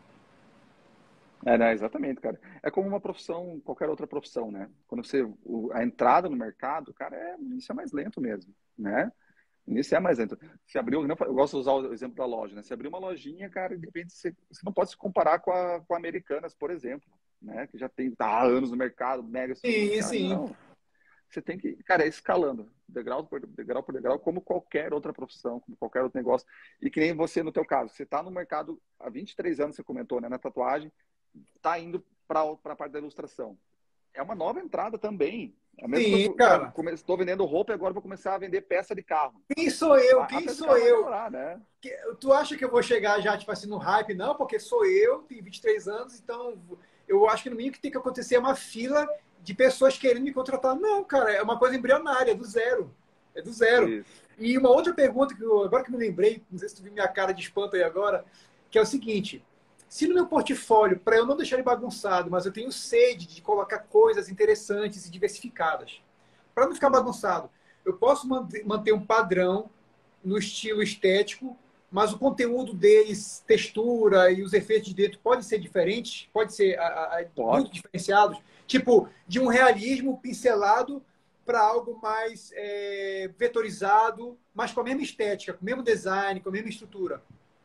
É, né, exatamente, cara. É como uma profissão, qualquer outra profissão, né? Quando você, o- a entrada no mercado, cara, é, o início é mais lento mesmo, né? O início é mais lento. Se abriu, eu gosto de usar o exemplo da loja, né? Se abrir uma lojinha, cara, de repente você, você não pode se comparar com a, com a Americanas, por exemplo, né? Que já tem tá, há anos no mercado, mega Sim, supermercado. sim. Não. Você tem que, cara, é escalando, degrau por degrau por degrau, como qualquer outra profissão, como qualquer outro negócio. E que nem você no teu caso, você está no mercado há vinte e três anos, você comentou, né, na tatuagem, está indo para a parte da ilustração. É uma nova entrada também. É a mesma coisa Sim, que, cara, cara. estou vendendo roupa e agora vou começar a vender peça de carro. Quem sou eu? A, a Quem peça de sou carro vai eu? demorar, né? Que- Tu acha que eu vou chegar já, tipo assim, no hype? Não, porque sou eu, tenho vinte e três anos, então eu acho que no mínimo que tem que acontecer é uma fila de pessoas querendo me contratar. Não, cara, é uma coisa embrionária, é do zero. É do zero. Isso. E uma outra pergunta, que eu, agora que eu me lembrei, não sei se tu viu minha cara de espanto aí agora, que é o seguinte: se no meu portfólio, para eu não deixar ele bagunçado, mas eu tenho sede de colocar coisas interessantes e diversificadas, para não ficar bagunçado, eu posso manter manter um padrão no estilo estético, mas o conteúdo deles, textura e os efeitos de dentro podem ser diferentes, pode ser a, a, muito Pode. diferenciados, tipo de um realismo pincelado para algo mais é, vetorizado, mas com a mesma estética, com o mesmo design, com a mesma estrutura.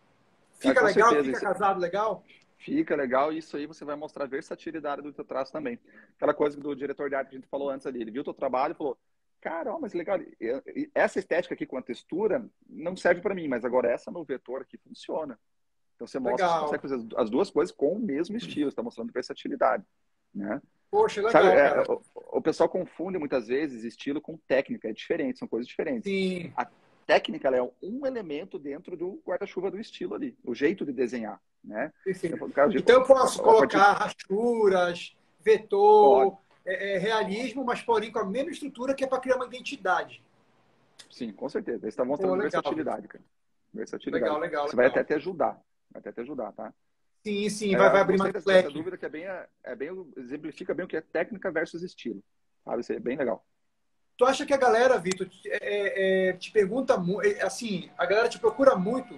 Ah, Fica com legal? certeza. Fica Isso casado legal? fica legal e isso aí você vai mostrar a versatilidade do teu traço também. Aquela coisa do diretor de arte que a gente falou antes ali, ele viu o teu trabalho e falou, cara, ó, mas legal, eu- essa estética aqui com a textura não serve para mim, mas agora essa no vetor aqui funciona. Então você mostra que você Legal. consegue fazer as duas coisas com o mesmo estilo, está mostrando versatilidade, né? Poxa, Sabe, legal, é, cara. o, o pessoal confunde muitas vezes estilo com técnica, é diferente, são coisas diferentes. Sim, A técnica ela é um elemento dentro do guarda-chuva do estilo ali, o jeito de desenhar, né? Eu perfeito. falo, cara, Então eu posso a partir colocar rachuras, pode, vetor, é, é, realismo, mas porém com a mesma estrutura que é para criar uma identidade. sim, com certeza. Eles estão Pô, mostrando legal, Vitor. versatilidade, cara. Versatilidade. Legal, legal, Isso vai até legal. te ajudar, vai até te ajudar, tá? Sim, sim, vai, É, vai eu abrir gostei mais dessa, dessa leque. dúvida que é bem, é bem, exemplifica bem o que é técnica versus estilo, sabe? Isso é bem legal. Tu acha que a galera, Vitor, te, é, é, te pergunta muito, assim, a galera te procura muito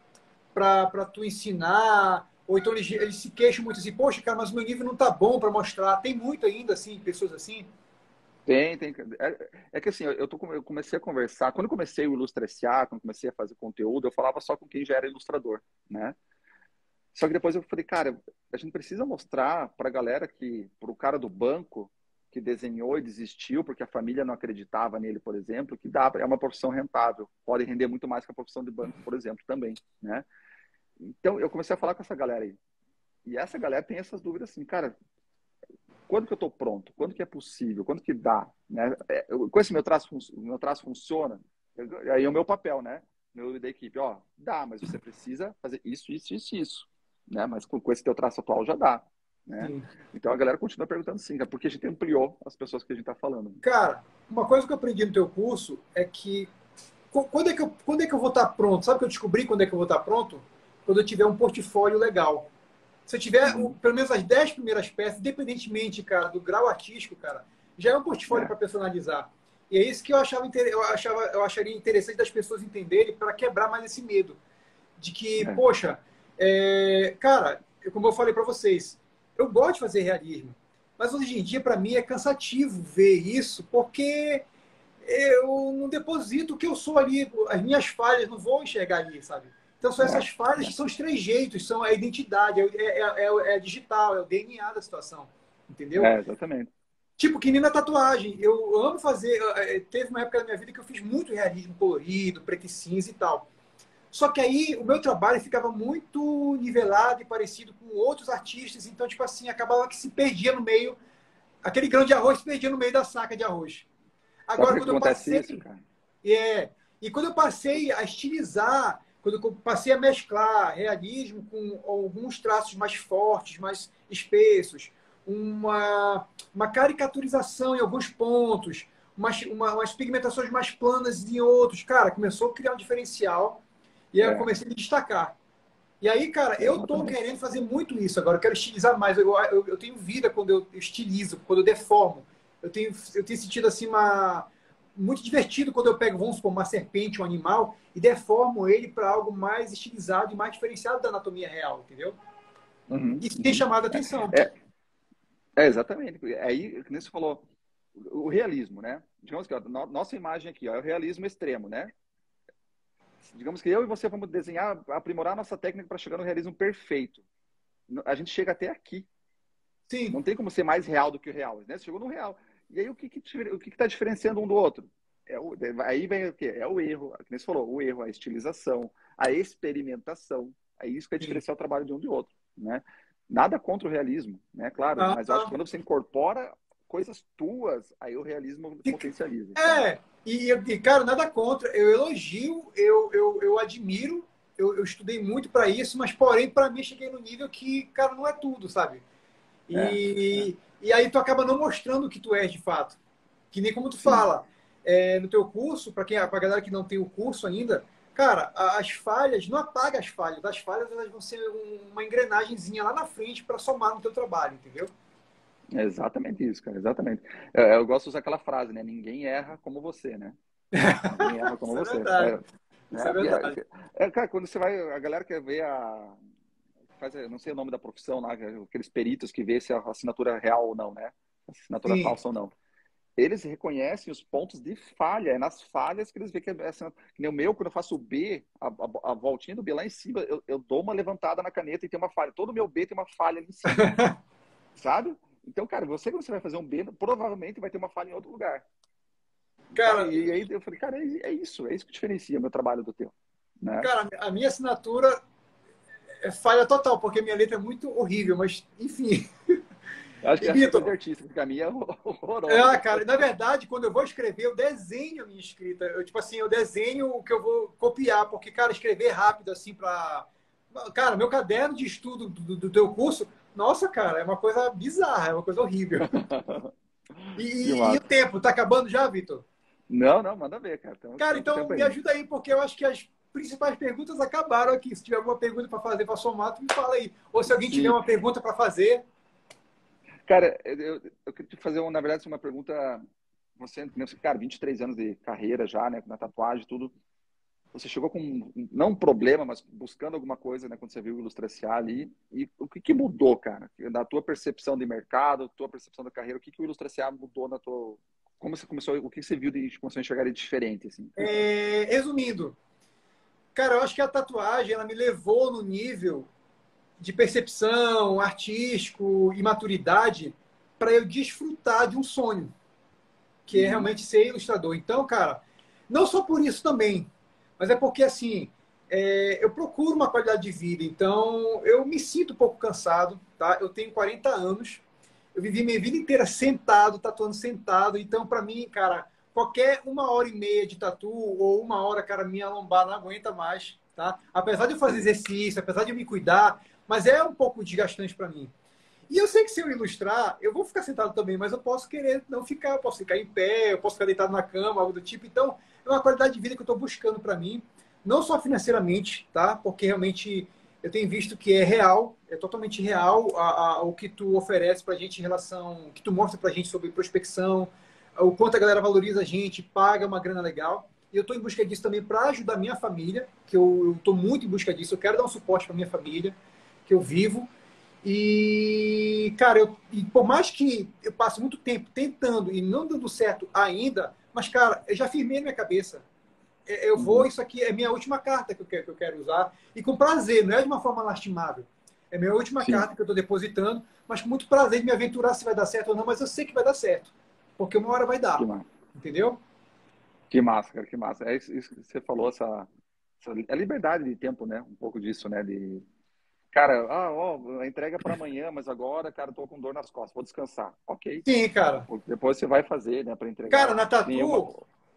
para tu ensinar, ou então eles, eles se queixam muito assim, poxa, cara, mas o meu nível não tá bom para mostrar. Tem muito ainda, assim, pessoas assim? Tem, tem. É, é que assim, eu, tô, eu comecei a conversar. Quando eu comecei o Ilustra S A, quando comecei a fazer conteúdo, eu falava só com quem já era ilustrador, né? Só que depois eu falei, cara, a gente precisa mostrar para a galera que, para o cara do banco que desenhou e desistiu porque a família não acreditava nele, por exemplo, que dá, é uma profissão rentável, pode render muito mais que a profissão de banco, por exemplo, também, né? Então eu comecei a falar com essa galera aí. E essa galera tem essas dúvidas assim, cara, quando que eu estou pronto? Quando que é possível? Quando que dá? Né? É, eu, com esse meu traço, meu traço funciona? Eu, aí é o meu papel, né? Meu da equipe, ó, dá, mas você precisa fazer isso, isso, isso, isso, né? Mas com, com esse teu traço atual já dá, né? Sim. Então a galera continua perguntando sim, cara, porque a gente ampliou as pessoas que a gente está falando. Cara, uma coisa que eu aprendi no teu curso é que qu- quando é que eu, quando é que eu vou estar pronto? Sabe que eu descobri quando é que eu vou estar pronto? quando eu tiver um portfólio legal. Se eu tiver Uhum. o, pelo menos as dez primeiras peças, independentemente, cara, do grau artístico, cara, já é um portfólio É. para personalizar. E é isso que eu achava, inter- eu achava, eu acharia interessante das pessoas entenderem para quebrar mais esse medo de que, É. poxa, é, cara, eu- como eu falei para vocês, eu gosto de fazer realismo, mas hoje em dia para mim é cansativo ver isso, porque eu não deposito o que eu sou ali, as minhas falhas não vou enxergar ali, sabe? Então são essas falhas que são os trejeitos, são a identidade, é, é, é, é digital, é o D N A da situação, entendeu? É, exatamente. Tipo, que nem na tatuagem. Eu amo fazer. eh, Teve uma época da minha vida que eu fiz muito realismo colorido, preto e cinza e tal. Só que aí o meu trabalho ficava muito nivelado e parecido com outros artistas, então, tipo assim, acabava que se perdia no meio. Aquele grão de arroz se perdia no meio da saca de arroz. Sabe por Agora, que quando que eu acontece passei. isso, cara? É, e quando eu passei a estilizar, quando eu passei a mesclar realismo com alguns traços mais fortes, mais espessos, uma, uma caricaturização em alguns pontos, umas, uma, umas pigmentações mais planas em outros, cara, começou a criar um diferencial e aí eu É, comecei a me destacar. E aí, cara, eu tô exatamente. querendo fazer muito isso agora. Eu quero estilizar mais. Eu, eu, eu tenho vida quando eu estilizo, quando eu deformo. Eu tenho, eu tenho sentido assim uma muito divertido quando eu pego, vamos supor, uma serpente, um animal e deformo ele para algo mais estilizado e mais diferenciado da anatomia real, entendeu? Uhum, Isso tem uhum. chamado a atenção. É, é, exatamente. Aí, que nem você falou, o realismo, né? Digamos que ó, no- nossa imagem aqui ó, é o realismo extremo, né? Digamos que eu e você vamos desenhar, aprimorar nossa técnica para chegar no realismo perfeito. A gente chega até aqui. Sim. Não tem como ser mais real do que o real, né? Você chegou no real. E aí o que que, difere- o que que tá diferenciando um do outro? É o, aí vem o quê? É o erro, que nem você falou, o erro, a estilização, a experimentação. É isso que vai Sim. diferenciar o trabalho de um do outro, né? Nada contra o realismo, né? Claro, Ah, mas eu acho que ah. quando você incorpora coisas tuas, aí o realismo E, potencializa, sabe? é, e, e, cara, nada contra. Eu elogio, eu, eu, eu admiro, eu, eu estudei muito para isso, mas porém, para mim, cheguei no nível que, cara, não é tudo, sabe? É, é, E, e aí tu acaba não mostrando o que tu és de fato. Que nem como tu sim. fala, é, no teu curso, para quem, para galera que não tem o curso ainda, cara, as falhas, não apaga as falhas. As falhas elas vão ser uma engrenagemzinha lá na frente para somar no teu trabalho, entendeu? É exatamente isso, cara, exatamente. É, eu gosto de usar aquela frase, né? Ninguém erra como você, né? Ninguém erra como Isso é você. verdade. É, Isso é né? E verdade. é, é, cara, quando você vai, a galera quer ver a, faz, eu não sei o nome da profissão lá, aqueles peritos que vê se a assinatura é real ou não, né? Assinatura Sim. falsa ou não. Eles reconhecem os pontos de falha, é nas falhas que eles veem que é assim, que nem o meu, quando eu faço o B, a, a, a voltinha do B lá em cima, eu, eu dou uma levantada na caneta e tem uma falha. Todo o meu B tem uma falha ali em cima, sabe? Então, cara, você quando você vai fazer um B, provavelmente vai ter uma falha em outro lugar. Sabe? Cara, E aí eu falei, cara, é, é isso, é isso que diferencia meu trabalho do teu, né? cara, a minha assinatura é falha total, porque minha letra é muito horrível, mas enfim. Acho que E acho que é coisa de Vitor, artista, porque a minha é horrorosa. é, cara, na verdade, quando eu vou escrever, eu desenho a minha escrita. Eu, tipo assim, eu desenho o que eu vou copiar, porque, cara, escrever rápido, assim, pra. Cara, meu caderno de estudo do, do teu curso, nossa, cara, é uma coisa bizarra, é uma coisa horrível. E, Que e- e o massa. tempo, tá acabando já, Vitor? Não, não, manda ver, cara. Tem, Cara, tem então tempo me ainda. ajuda aí, porque eu acho que as principais perguntas acabaram aqui. Se tiver alguma pergunta para fazer para somar, tu me fala aí. Ou se alguém tiver Sim. uma pergunta para fazer. Cara, eu, eu queria te fazer, uma, na verdade, uma pergunta. Você, cara, vinte e três anos de carreira já, né? Na tatuagem e tudo. Você chegou com, não um problema, mas buscando alguma coisa, né? Quando você viu o Ilustra S A ali. E o que, que mudou, cara? Da tua percepção de mercado, tua percepção da carreira, o que, que o Ilustra S A mudou na tua... Como você começou, o que você viu de começou a enxergar ele diferente, assim? É, resumindo, cara, eu acho que a tatuagem ela me levou no nível de percepção artístico e maturidade para eu desfrutar de um sonho, que é Uhum. realmente ser ilustrador. Então, cara, não só por isso também, mas é porque, assim, é, eu procuro uma qualidade de vida. Então, eu me sinto um pouco cansado, tá? Eu tenho quarenta anos, eu vivi minha vida inteira sentado, tatuando sentado. Então, para mim, cara, qualquer uma hora e meia de tatu ou uma hora, cara, minha lombar não aguenta mais, tá? Apesar de eu fazer Sim. exercício, apesar de eu me cuidar, mas é um pouco desgastante para mim. E eu sei que se eu ilustrar, eu vou ficar sentado também, mas eu posso querer não ficar, eu posso ficar em pé, eu posso ficar deitado na cama, algo do tipo. Então, é uma qualidade de vida que eu estou buscando para mim, não só financeiramente, tá? Porque realmente eu tenho visto que é real, é totalmente real a, a, o que tu oferece para a gente em relação, o que tu mostra para a gente sobre prospecção, o quanto a galera valoriza a gente, paga uma grana legal. E eu estou em busca disso também para ajudar a minha família, que eu estou muito em busca disso. Eu quero dar um suporte para minha família, que eu vivo. E, cara, eu, e por mais que eu passe muito tempo tentando e não dando certo ainda, mas, cara, eu já firmei na minha cabeça. Eu vou, isso aqui é minha última carta que eu quero, que eu quero usar. E com prazer, não é de uma forma lastimável. É minha última Sim. carta que eu estou depositando, mas com muito prazer de me aventurar se vai dar certo ou não, mas eu sei que vai dar certo. Porque uma hora vai dar. Que massa. Entendeu? Que massa, cara, que massa. É isso, isso que você falou, essa, essa a liberdade de tempo, né? Um pouco disso, né? De, cara, ah, ó, a entrega para amanhã, mas agora, cara, tô com dor nas costas, vou descansar. Ok. Sim, cara. Depois você vai fazer, né, para entregar. Cara, na Tatu... Nenhuma...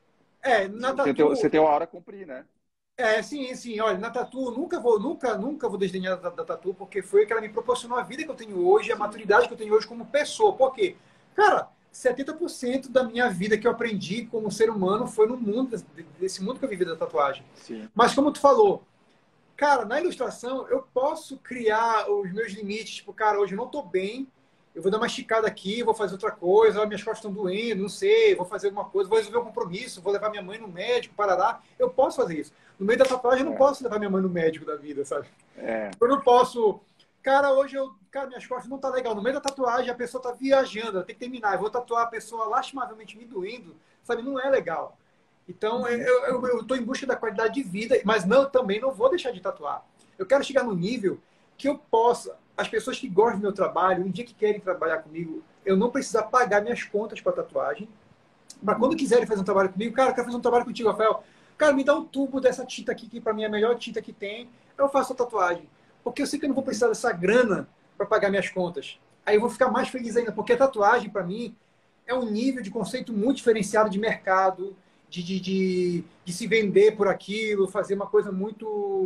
É, na Você Tatu... tem, você tem uma hora a cumprir, né? É, sim, sim. Olha, na Tatu, nunca vou, nunca, nunca vou desdenhar da, da Tatu, porque foi que ela me proporcionou a vida que eu tenho hoje, a maturidade que eu tenho hoje como pessoa. Por quê? Cara, setenta por cento da minha vida que eu aprendi como ser humano foi no mundo, desse mundo que eu vivi da tatuagem. Sim. Mas como tu falou, cara, na ilustração eu posso criar os meus limites. Tipo, cara, hoje eu não tô bem, eu vou dar uma esticada aqui, vou fazer outra coisa, minhas costas estão doendo, não sei, vou fazer alguma coisa, vou resolver um compromisso, vou levar minha mãe no médico, parará. Eu posso fazer isso. No meio da tatuagem eu não É. posso levar minha mãe no médico da vida, sabe? É. Eu não posso... Cara, hoje eu... Cara, minhas costas não tá legal. No meio da tatuagem a pessoa tá viajando, ela tem que terminar. Eu vou tatuar a pessoa lastimavelmente me doendo, sabe? Não é legal. Então, eu, eu, eu tô em busca da qualidade de vida, mas não, também não vou deixar de tatuar. Eu quero chegar no nível que eu possa... As pessoas que gostam do meu trabalho, um dia que querem trabalhar comigo, eu não precisar pagar minhas contas para tatuagem. Para quando quiserem fazer um trabalho comigo, cara, eu quero fazer um trabalho contigo, Rafael. Cara, me dá um tubo dessa tinta aqui, que para mim é a melhor tinta que tem. Eu faço a tatuagem. Porque eu sei que eu não vou precisar dessa grana para pagar minhas contas. Aí eu vou ficar mais feliz ainda, porque a tatuagem, para mim, é um nível de conceito muito diferenciado de mercado, de, de, de, de se vender por aquilo, fazer uma coisa muito...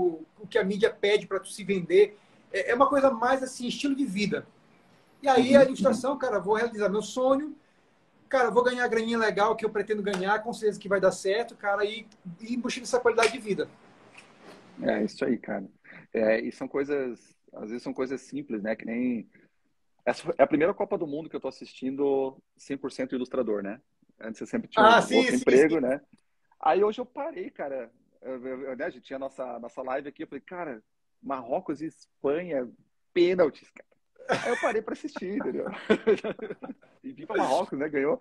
o que a mídia pede para tu se vender. É uma coisa mais assim, estilo de vida. E aí a ilustração, cara, vou realizar meu sonho, cara, vou ganhar a graninha legal que eu pretendo ganhar, com certeza que vai dar certo, cara, e, e buscar essa qualidade de vida. É isso aí, cara. É, e são coisas, às vezes são coisas simples, né? Que nem... Essa é a primeira Copa do Mundo que eu tô assistindo cem por cento ilustrador, né? Antes eu sempre tinha Ah, um sim, outro sim, emprego, sim. né? Aí hoje eu parei, cara. Eu, eu, né, a gente tinha a nossa, nossa live aqui, eu falei, cara, Marrocos e Espanha, pênaltis, cara. Aí eu parei para assistir, entendeu? E vim para Marrocos, né? Ganhou.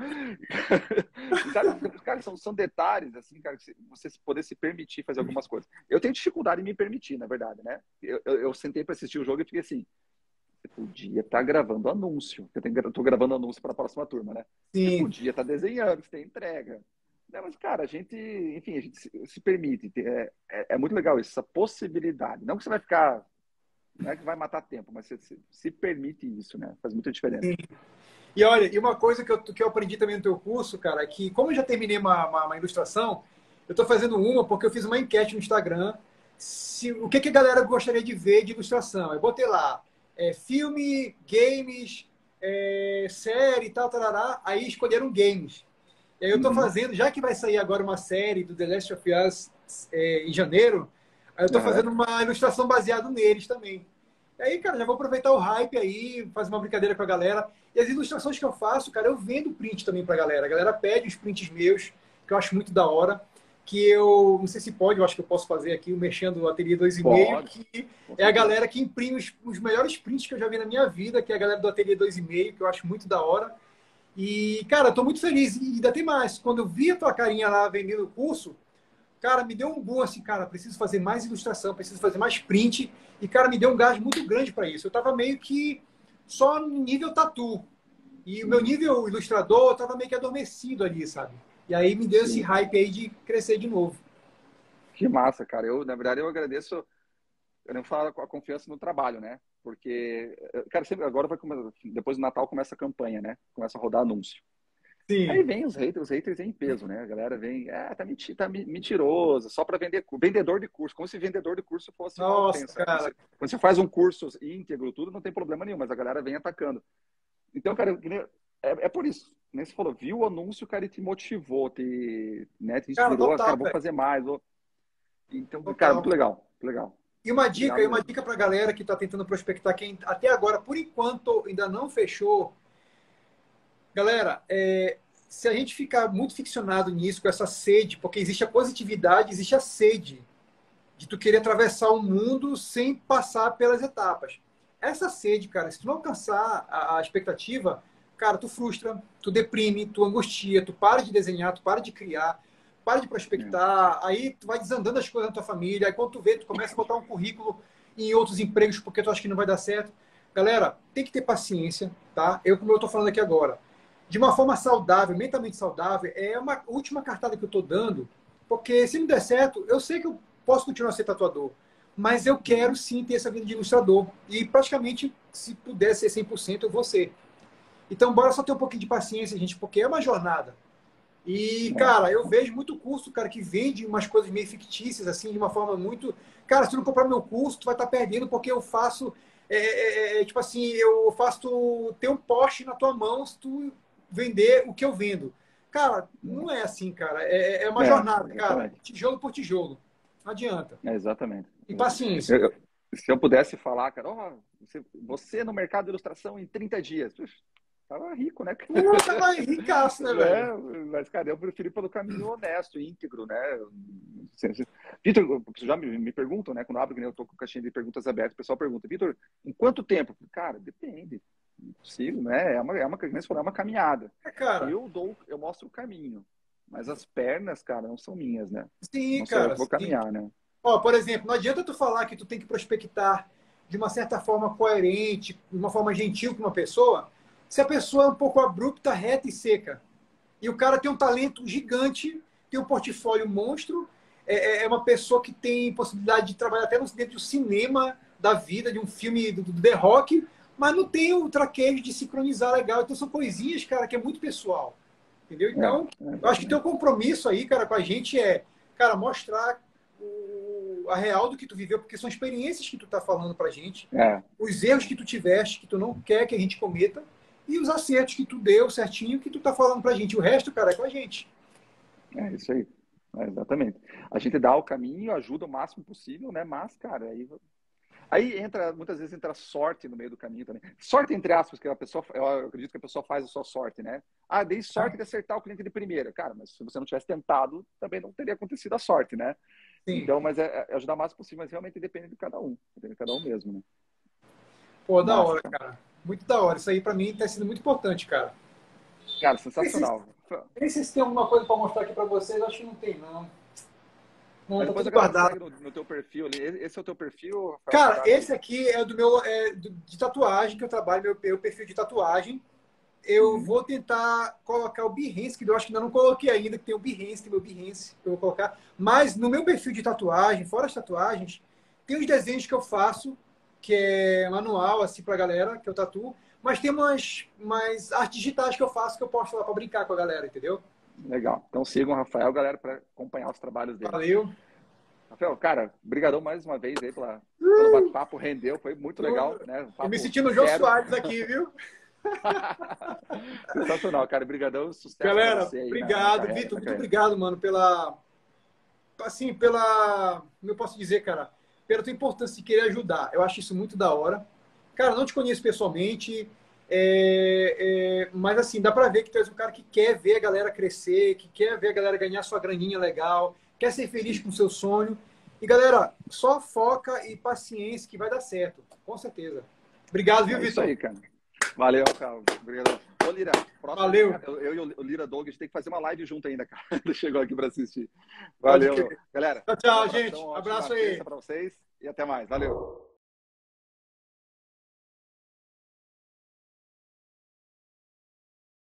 E, sabe, cara, são, são detalhes, assim, cara, você poder se permitir fazer algumas coisas. Eu tenho dificuldade em me permitir, na verdade, né? Eu, eu, eu sentei para assistir o jogo e fiquei assim, você podia estar tá gravando anúncio. Eu, tenho, eu tô gravando anúncio para a próxima turma, né? Você Sim. podia estar tá desenhando, você tem entrega. Não, mas, cara, a gente, enfim, a gente se, se permite. É, é, é muito legal isso, essa possibilidade. Não que você vai ficar... Não é que vai matar tempo, mas você se, se permite isso, né? Faz muita diferença. Sim. E olha, e uma coisa que eu, que eu aprendi também no teu curso, cara, é que como eu já terminei uma, uma, uma ilustração, eu estou fazendo uma porque eu fiz uma enquete no Instagram. Se, o que, que a galera gostaria de ver de ilustração? Eu botei lá, é, filme, games, é, série e tal, tarará. Aí escolheram games. E aí eu estou Uhum. fazendo, já que vai sair agora uma série do The Last of Us é, em janeiro, aí eu estou Uhum. fazendo uma ilustração baseada neles também. E aí, cara, já vou aproveitar o hype aí, fazer uma brincadeira com a galera. E as ilustrações que eu faço, cara, eu vendo print também pra galera. A galera pede os prints meus, que eu acho muito da hora. Que eu, não sei se pode, eu acho que eu posso fazer aqui, o Mexendo do Ateliê dois e meio, que é a galera que imprime os, os melhores prints que eu já vi na minha vida, que é a galera do Ateliê dois e meio, que eu acho muito da hora. E, cara, eu tô muito feliz. E ainda tem mais. Quando eu vi a tua carinha lá vendendo o curso, cara, me deu um boom assim, cara, preciso fazer mais ilustração, preciso fazer mais print. E, cara, me deu um gás muito grande para isso. Eu tava meio que só no nível tatu. E o meu nível ilustrador tava meio que adormecido ali, sabe? E aí me deu Sim. esse hype aí de crescer de novo. Que massa, cara. Eu, na verdade, eu agradeço, eu não falo com a confiança no trabalho, né? Porque, cara, sempre agora vai começar, depois do Natal começa a campanha, né? Começa a rodar anúncio. Sim. Aí vem os haters, os haters vem em peso, né? A galera vem, ah, tá, menti tá mentiroso, só para vender, vendedor de curso, como se vendedor de curso fosse Nossa, uma ofensa. Quando você, quando você faz um curso íntegro, tudo, não tem problema nenhum, mas a galera vem atacando. Então, cara, é, é por isso, né? Você falou, viu o anúncio, cara, e te motivou, te, né, te inspirou, cara, cara vou fazer mais. Vou... Então, total. Cara, muito legal, muito legal. E uma dica, e Obrigado uma mesmo. dica para a galera que está tentando prospectar, quem até agora, por enquanto, ainda não fechou. Galera, é, se a gente ficar muito ficcionado nisso, com essa sede, porque existe a positividade, existe a sede de tu querer atravessar o mundo sem passar pelas etapas. Essa sede, cara, se tu não alcançar a, a expectativa, cara, tu frustra, tu deprime, tu angustia, tu para de desenhar, tu para de criar, para de É. prospectar, aí tu vai desandando as coisas na tua família, aí quando tu vê, tu começa a botar um currículo em outros empregos porque tu acha que não vai dar certo. Galera, tem que ter paciência, tá? Eu, como eu tô falando aqui agora, de uma forma saudável, mentalmente saudável, é uma última cartada que eu tô dando, porque se não der certo, eu sei que eu posso continuar a ser tatuador, mas eu quero sim ter essa vida de ilustrador. E praticamente, se puder ser cem por cento, eu vou ser. Então, bora só ter um pouquinho de paciência, gente, porque é uma jornada. E, É. cara, eu vejo muito curso, cara, que vende umas coisas meio fictícias, assim, de uma forma muito. Cara, se tu não comprar meu curso, tu vai estar perdendo, porque eu faço. É, é, é, tipo assim, eu faço tu ter um poste na tua mão se tu vender o que eu vendo. Cara, não é assim, cara. É, é uma É, jornada, cara. exatamente. Tijolo por tijolo. Não adianta. É, exatamente. E paciência. Eu- eu- se eu pudesse falar, cara, ó, você, você no mercado de ilustração em trinta dias, puxa, tava rico, né? Pô, tava ricaço, né, velho? É, mas, cara, eu prefiro ir pelo caminho honesto, íntegro, né? Se- se- Vitor, já me, me perguntam, né? Quando eu abro, que nem eu tô com caixinha de perguntas abertas, o pessoal pergunta, Vitor, em quanto tempo? Cara, depende. Impossível, né? É uma, é uma, como você falou, é uma caminhada. É, cara. Eu dou, eu mostro o caminho, mas as pernas, cara, não são minhas, né? Sim, Não sou eu cara, que vou sim. caminhar, né? Ó, por exemplo, não adianta tu falar que tu tem que prospectar de uma certa forma coerente, de uma forma gentil com uma pessoa, se a pessoa é um pouco abrupta, reta e seca. E o cara tem um talento gigante, tem um portfólio monstro, é, é é uma pessoa que tem possibilidade de trabalhar até dentro do cinema da vida, de um filme do, do The Rock, mas não tem o traquejo de sincronizar legal. Então são coisinhas, cara, que é muito pessoal. Entendeu? É, Então, é, eu acho que teu exatamente. compromisso aí, cara, com a gente é, cara, mostrar o, a real do que tu viveu, porque são experiências que tu tá falando pra gente, É, os erros que tu tiveste, que tu não quer que a gente cometa, e os acertos que tu deu certinho, que tu tá falando pra gente. O resto, cara, é com a gente. é isso aí. É, exatamente. A gente dá o caminho, ajuda o máximo possível, né? Mas, cara, aí, aí entra, muitas vezes entra sorte no meio do caminho também. Sorte, entre aspas, que a pessoa, eu acredito que a pessoa faz a sua sorte, né? Ah, dei sorte de acertar o cliente de primeira. Cara, mas se você não tivesse tentado, também não teria acontecido a sorte, né? Sim. Então, mas é, é ajudar o máximo possível, mas realmente depende de cada um. Depende de cada um mesmo, né? Pô, da Massa, hora, cara. cara. Muito da hora. Isso aí pra mim tá sendo muito importante, cara. Cara, Nem sei, sensacional. nem sei se tem alguma coisa pra mostrar aqui pra vocês. Acho que não tem, não. Não, Mas tá depois tudo a galera te guardado. segue no, no teu perfil ali. Esse é o teu perfil, Rafael Cara, Fogaça? esse aqui é do meu é, do- de tatuagem que eu trabalho, meu, meu perfil de tatuagem. Eu Uhum. vou tentar colocar o Behance, que eu acho que ainda não coloquei ainda, que tem o Behance, tem o meu Behance, que eu vou colocar. Mas no meu perfil de tatuagem, fora as tatuagens, tem os desenhos que eu faço, que é manual, assim, pra galera, que eu tatuo. Mas tem umas, umas artes digitais que eu faço que eu posto lá pra brincar com a galera, entendeu? Legal. Então sigam o Rafael, galera, para acompanhar os trabalhos dele. Valeu. Rafael, cara, brigadão mais uma vez aí pela, pelo bate-papo, rendeu, foi muito legal, né? Um Eu me papo senti no Jô sincero. Soares aqui, viu? Sensacional, cara. Brigadão, sucesso para Galera, você aí na, na obrigado, carreira, Vitor, na muito carreira. obrigado, mano, pela, assim, pela, como eu posso dizer, cara, pela tua importância de querer ajudar. Eu acho isso muito da hora. Cara, não te conheço pessoalmente, é, é, mas assim, dá pra ver que tu és um cara que quer ver a galera crescer, que quer ver a galera ganhar sua graninha legal, quer ser feliz com o seu sonho. E galera, só foca e paciência que vai dar certo, com certeza. Obrigado, viu, É isso Vitor? aí, cara. Valeu, Rafael. Obrigado. Ô, Lira, próximo, Valeu, cara, eu, eu e o Lira Doug, a gente tem que fazer uma live junto ainda, cara. Ele chegou aqui para assistir. pode Valeu, meu. crer. Galera, Tchau, um tchau, abração, gente. ótima Abraço aí. sexta para vocês e até mais. Valeu.